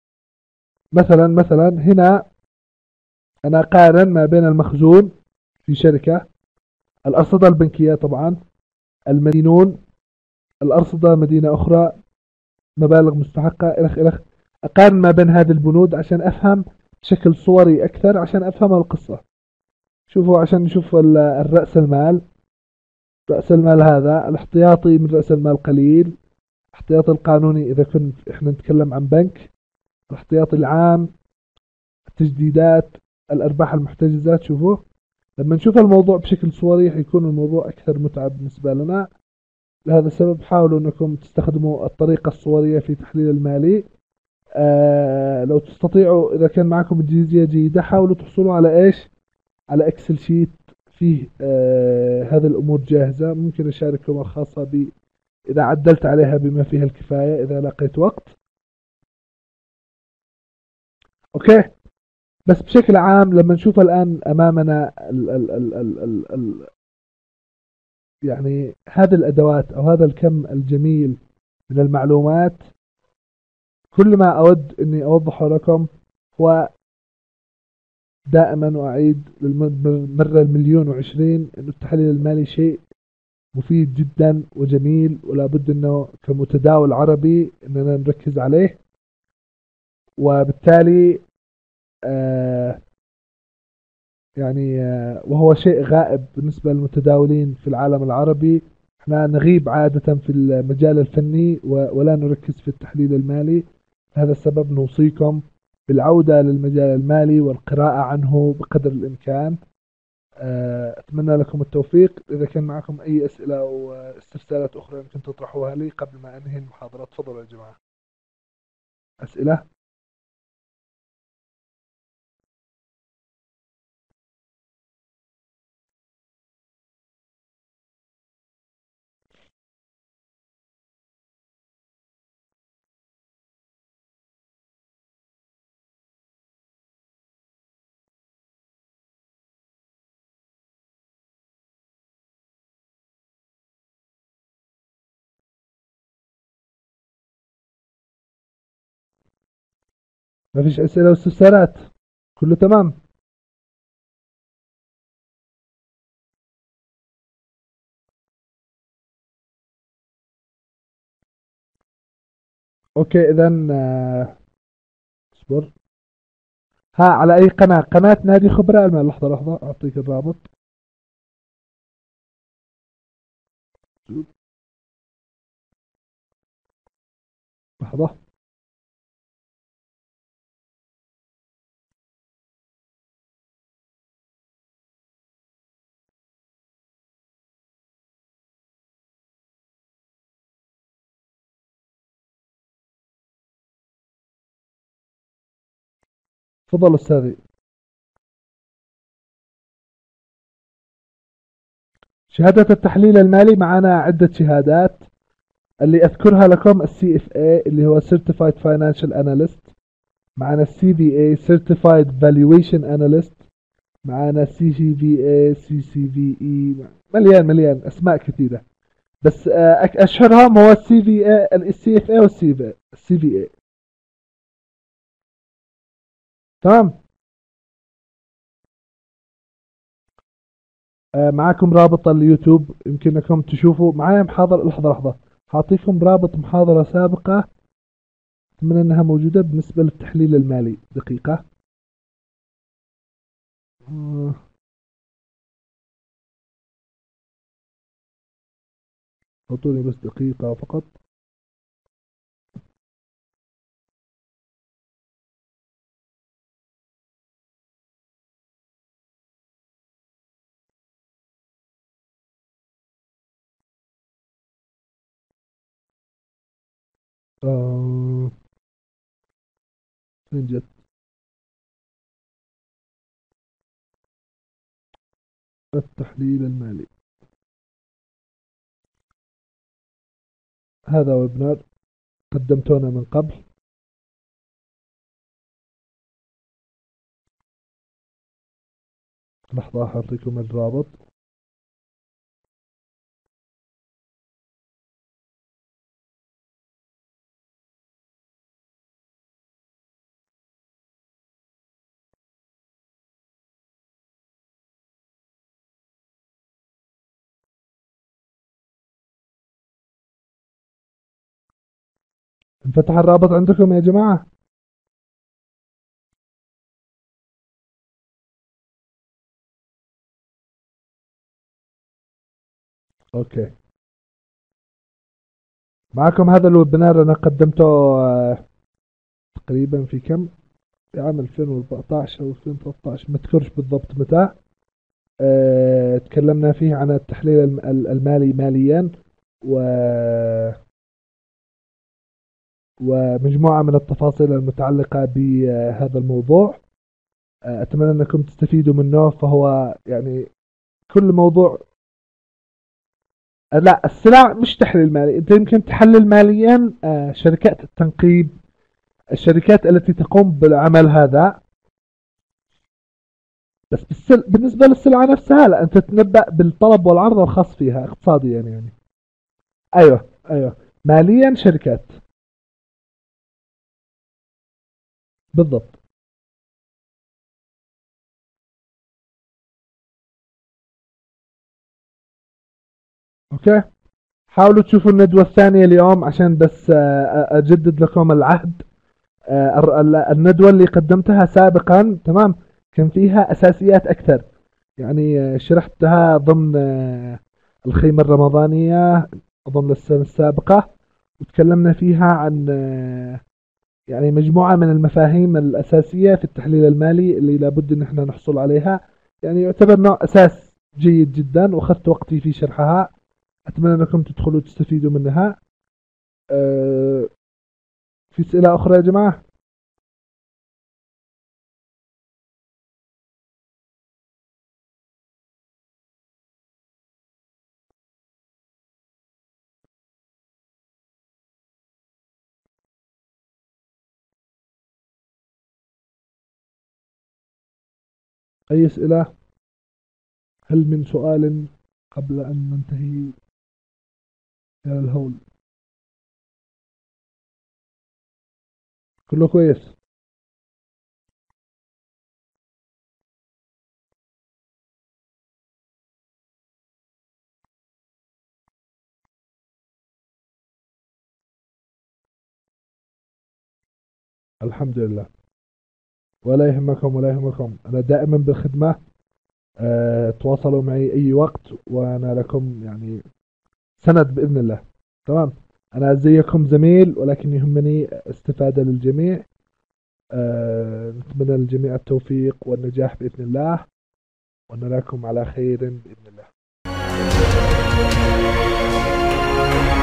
مثلا هنا أنا أقارن ما بين المخزون في شركة، الأرصدة البنكية طبعا، المدينون، الأرصدة مدينة أخرى، مبالغ مستحقة، إلخ إلخ. أقارن ما بين هذه البنود عشان أفهم بشكل صوري أكثر، عشان أفهم القصة. شوفوا عشان نشوف الرأس المال، رأس المال هذا الاحتياطي من رأس المال قليل، الاحتياطي القانوني إذا كنت إحنا نتكلم عن بنك. الاحتياطي العام، التجديدات، الأرباح المحتجزات. شوفوا، لما نشوف الموضوع بشكل صوري حيكون الموضوع أكثر متعة بالنسبة لنا. لهذا السبب حاولوا أنكم تستخدموا الطريقة الصورية في تحليل المالي. لو تستطيعوا إذا كان معكم إنجليزية جيدة حاولوا تحصلوا على إيش، على إكسل شيت فيه هذه الأمور جاهزة. ممكن أشارككم الخاصة إذا عدلت عليها بما فيها الكفاية إذا لقيت وقت. أوكي. بس بشكل عام لما نشوف الآن أمامنا يعني هذه الأدوات أو هذا الكم الجميل من المعلومات، كل ما أود أني أوضحه لكم هو دائما وأعيد للمرة المليون وعشرين أن التحليل المالي شيء مفيد جدا وجميل، ولا بد أنه كمتداول عربي أننا نركز عليه. وبالتالي آه يعني وهو شيء غائب بالنسبة للمتداولين في العالم العربي. احنا نغيب عادة في المجال الفني ولا نركز في التحليل المالي. هذا السبب نوصيكم بالعودة للمجال المالي والقراءة عنه بقدر الإمكان. أتمنى لكم التوفيق. إذا كان معكم أي أسئلة أو استفسارات أخرى يمكن تطرحوها لي قبل ما أنهي المحاضرة. تفضلوا يا جماعة. أسئلة؟ ما فيش أسئلة واستفسارات؟ كله تمام؟ أوكي إذا اصبر. ها، على أي قناة؟ قناة نادي خبراء المال. لحظة لحظة أعطيك الرابط. لحظة. تفضل أستاذي. شهادة التحليل المالي معنا عدة شهادات. اللي أذكرها لكم السي اف اي اللي هو Certified Financial Analyst. معنا السي في اي Certified Valuation Analyst. معنا سي جي في اي، سي سي في اي. مليان مليان اسماء كثيره. بس اشهرهم هو السي في اي، السي اف اي والسي في اي. تمام. معاكم رابط اليوتيوب يمكنكم تشوفوا معايا محاضرة. لحظة لحظة، حاعطيكم رابط محاضرة سابقة أتمنى أنها موجودة بالنسبة للتحليل المالي. دقيقة. آه، اعطوني بس دقيقة فقط. آه، فين جت التحليل المالي؟ هذا ويبنار قدمتونا من قبل. لحظة أعطيكم الرابط. انفتح الرابط عندكم يا جماعة؟ اوكي. معكم هذا الويبنار أنا قدمته تقريبا في كم؟ في عام 2014 أو 2013 ما أذكرش بالضبط متى. تكلمنا فيه عن التحليل المالي ماليا، و ومجموعة من التفاصيل المتعلقة بهذا الموضوع. أتمنى أنكم تستفيدوا منه. فهو يعني كل موضوع، لا السلع مش تحليل مالي، أنت يمكن تحلل ماليا شركات التنقيب، الشركات التي تقوم بالعمل هذا. بس بالنسبة للسلعة نفسها لا، أنت تتنبأ بالطلب والعرض الخاص فيها اقتصاديا يعني. أيوه أيوه، ماليا شركات. بالضبط. أوكي، حاولوا تشوفوا الندوة الثانية اليوم عشان بس أجدد لكم العهد. الندوة اللي قدمتها سابقا تمام كان فيها أساسيات أكثر، يعني شرحتها ضمن الخيمة الرمضانية أظن السنة السابقة، وتكلمنا فيها عن يعني مجموعة من المفاهيم الأساسية في التحليل المالي اللي لابد أن احنا نحصل عليها. يعني يعتبر نوع أساس جيد جدا، وأخذت وقتي في شرحها. أتمنى أنكم تدخلوا تستفيدوا منها. أه، في أسئلة أخرى يا جماعة؟ أي أسئلة؟ هل من سؤال قبل أن ننتهي إلى الهول؟ كله كويس؟ الحمد لله. ولا يهمكم ولا يهمكم، أنا دائما بالخدمة. تواصلوا معي أي وقت وأنا لكم يعني سند بإذن الله. تمام. أنا زيكم زميل، ولكن يهمني استفادة للجميع. نتمنى للجميع التوفيق والنجاح بإذن الله، ونراكم على خير بإذن الله.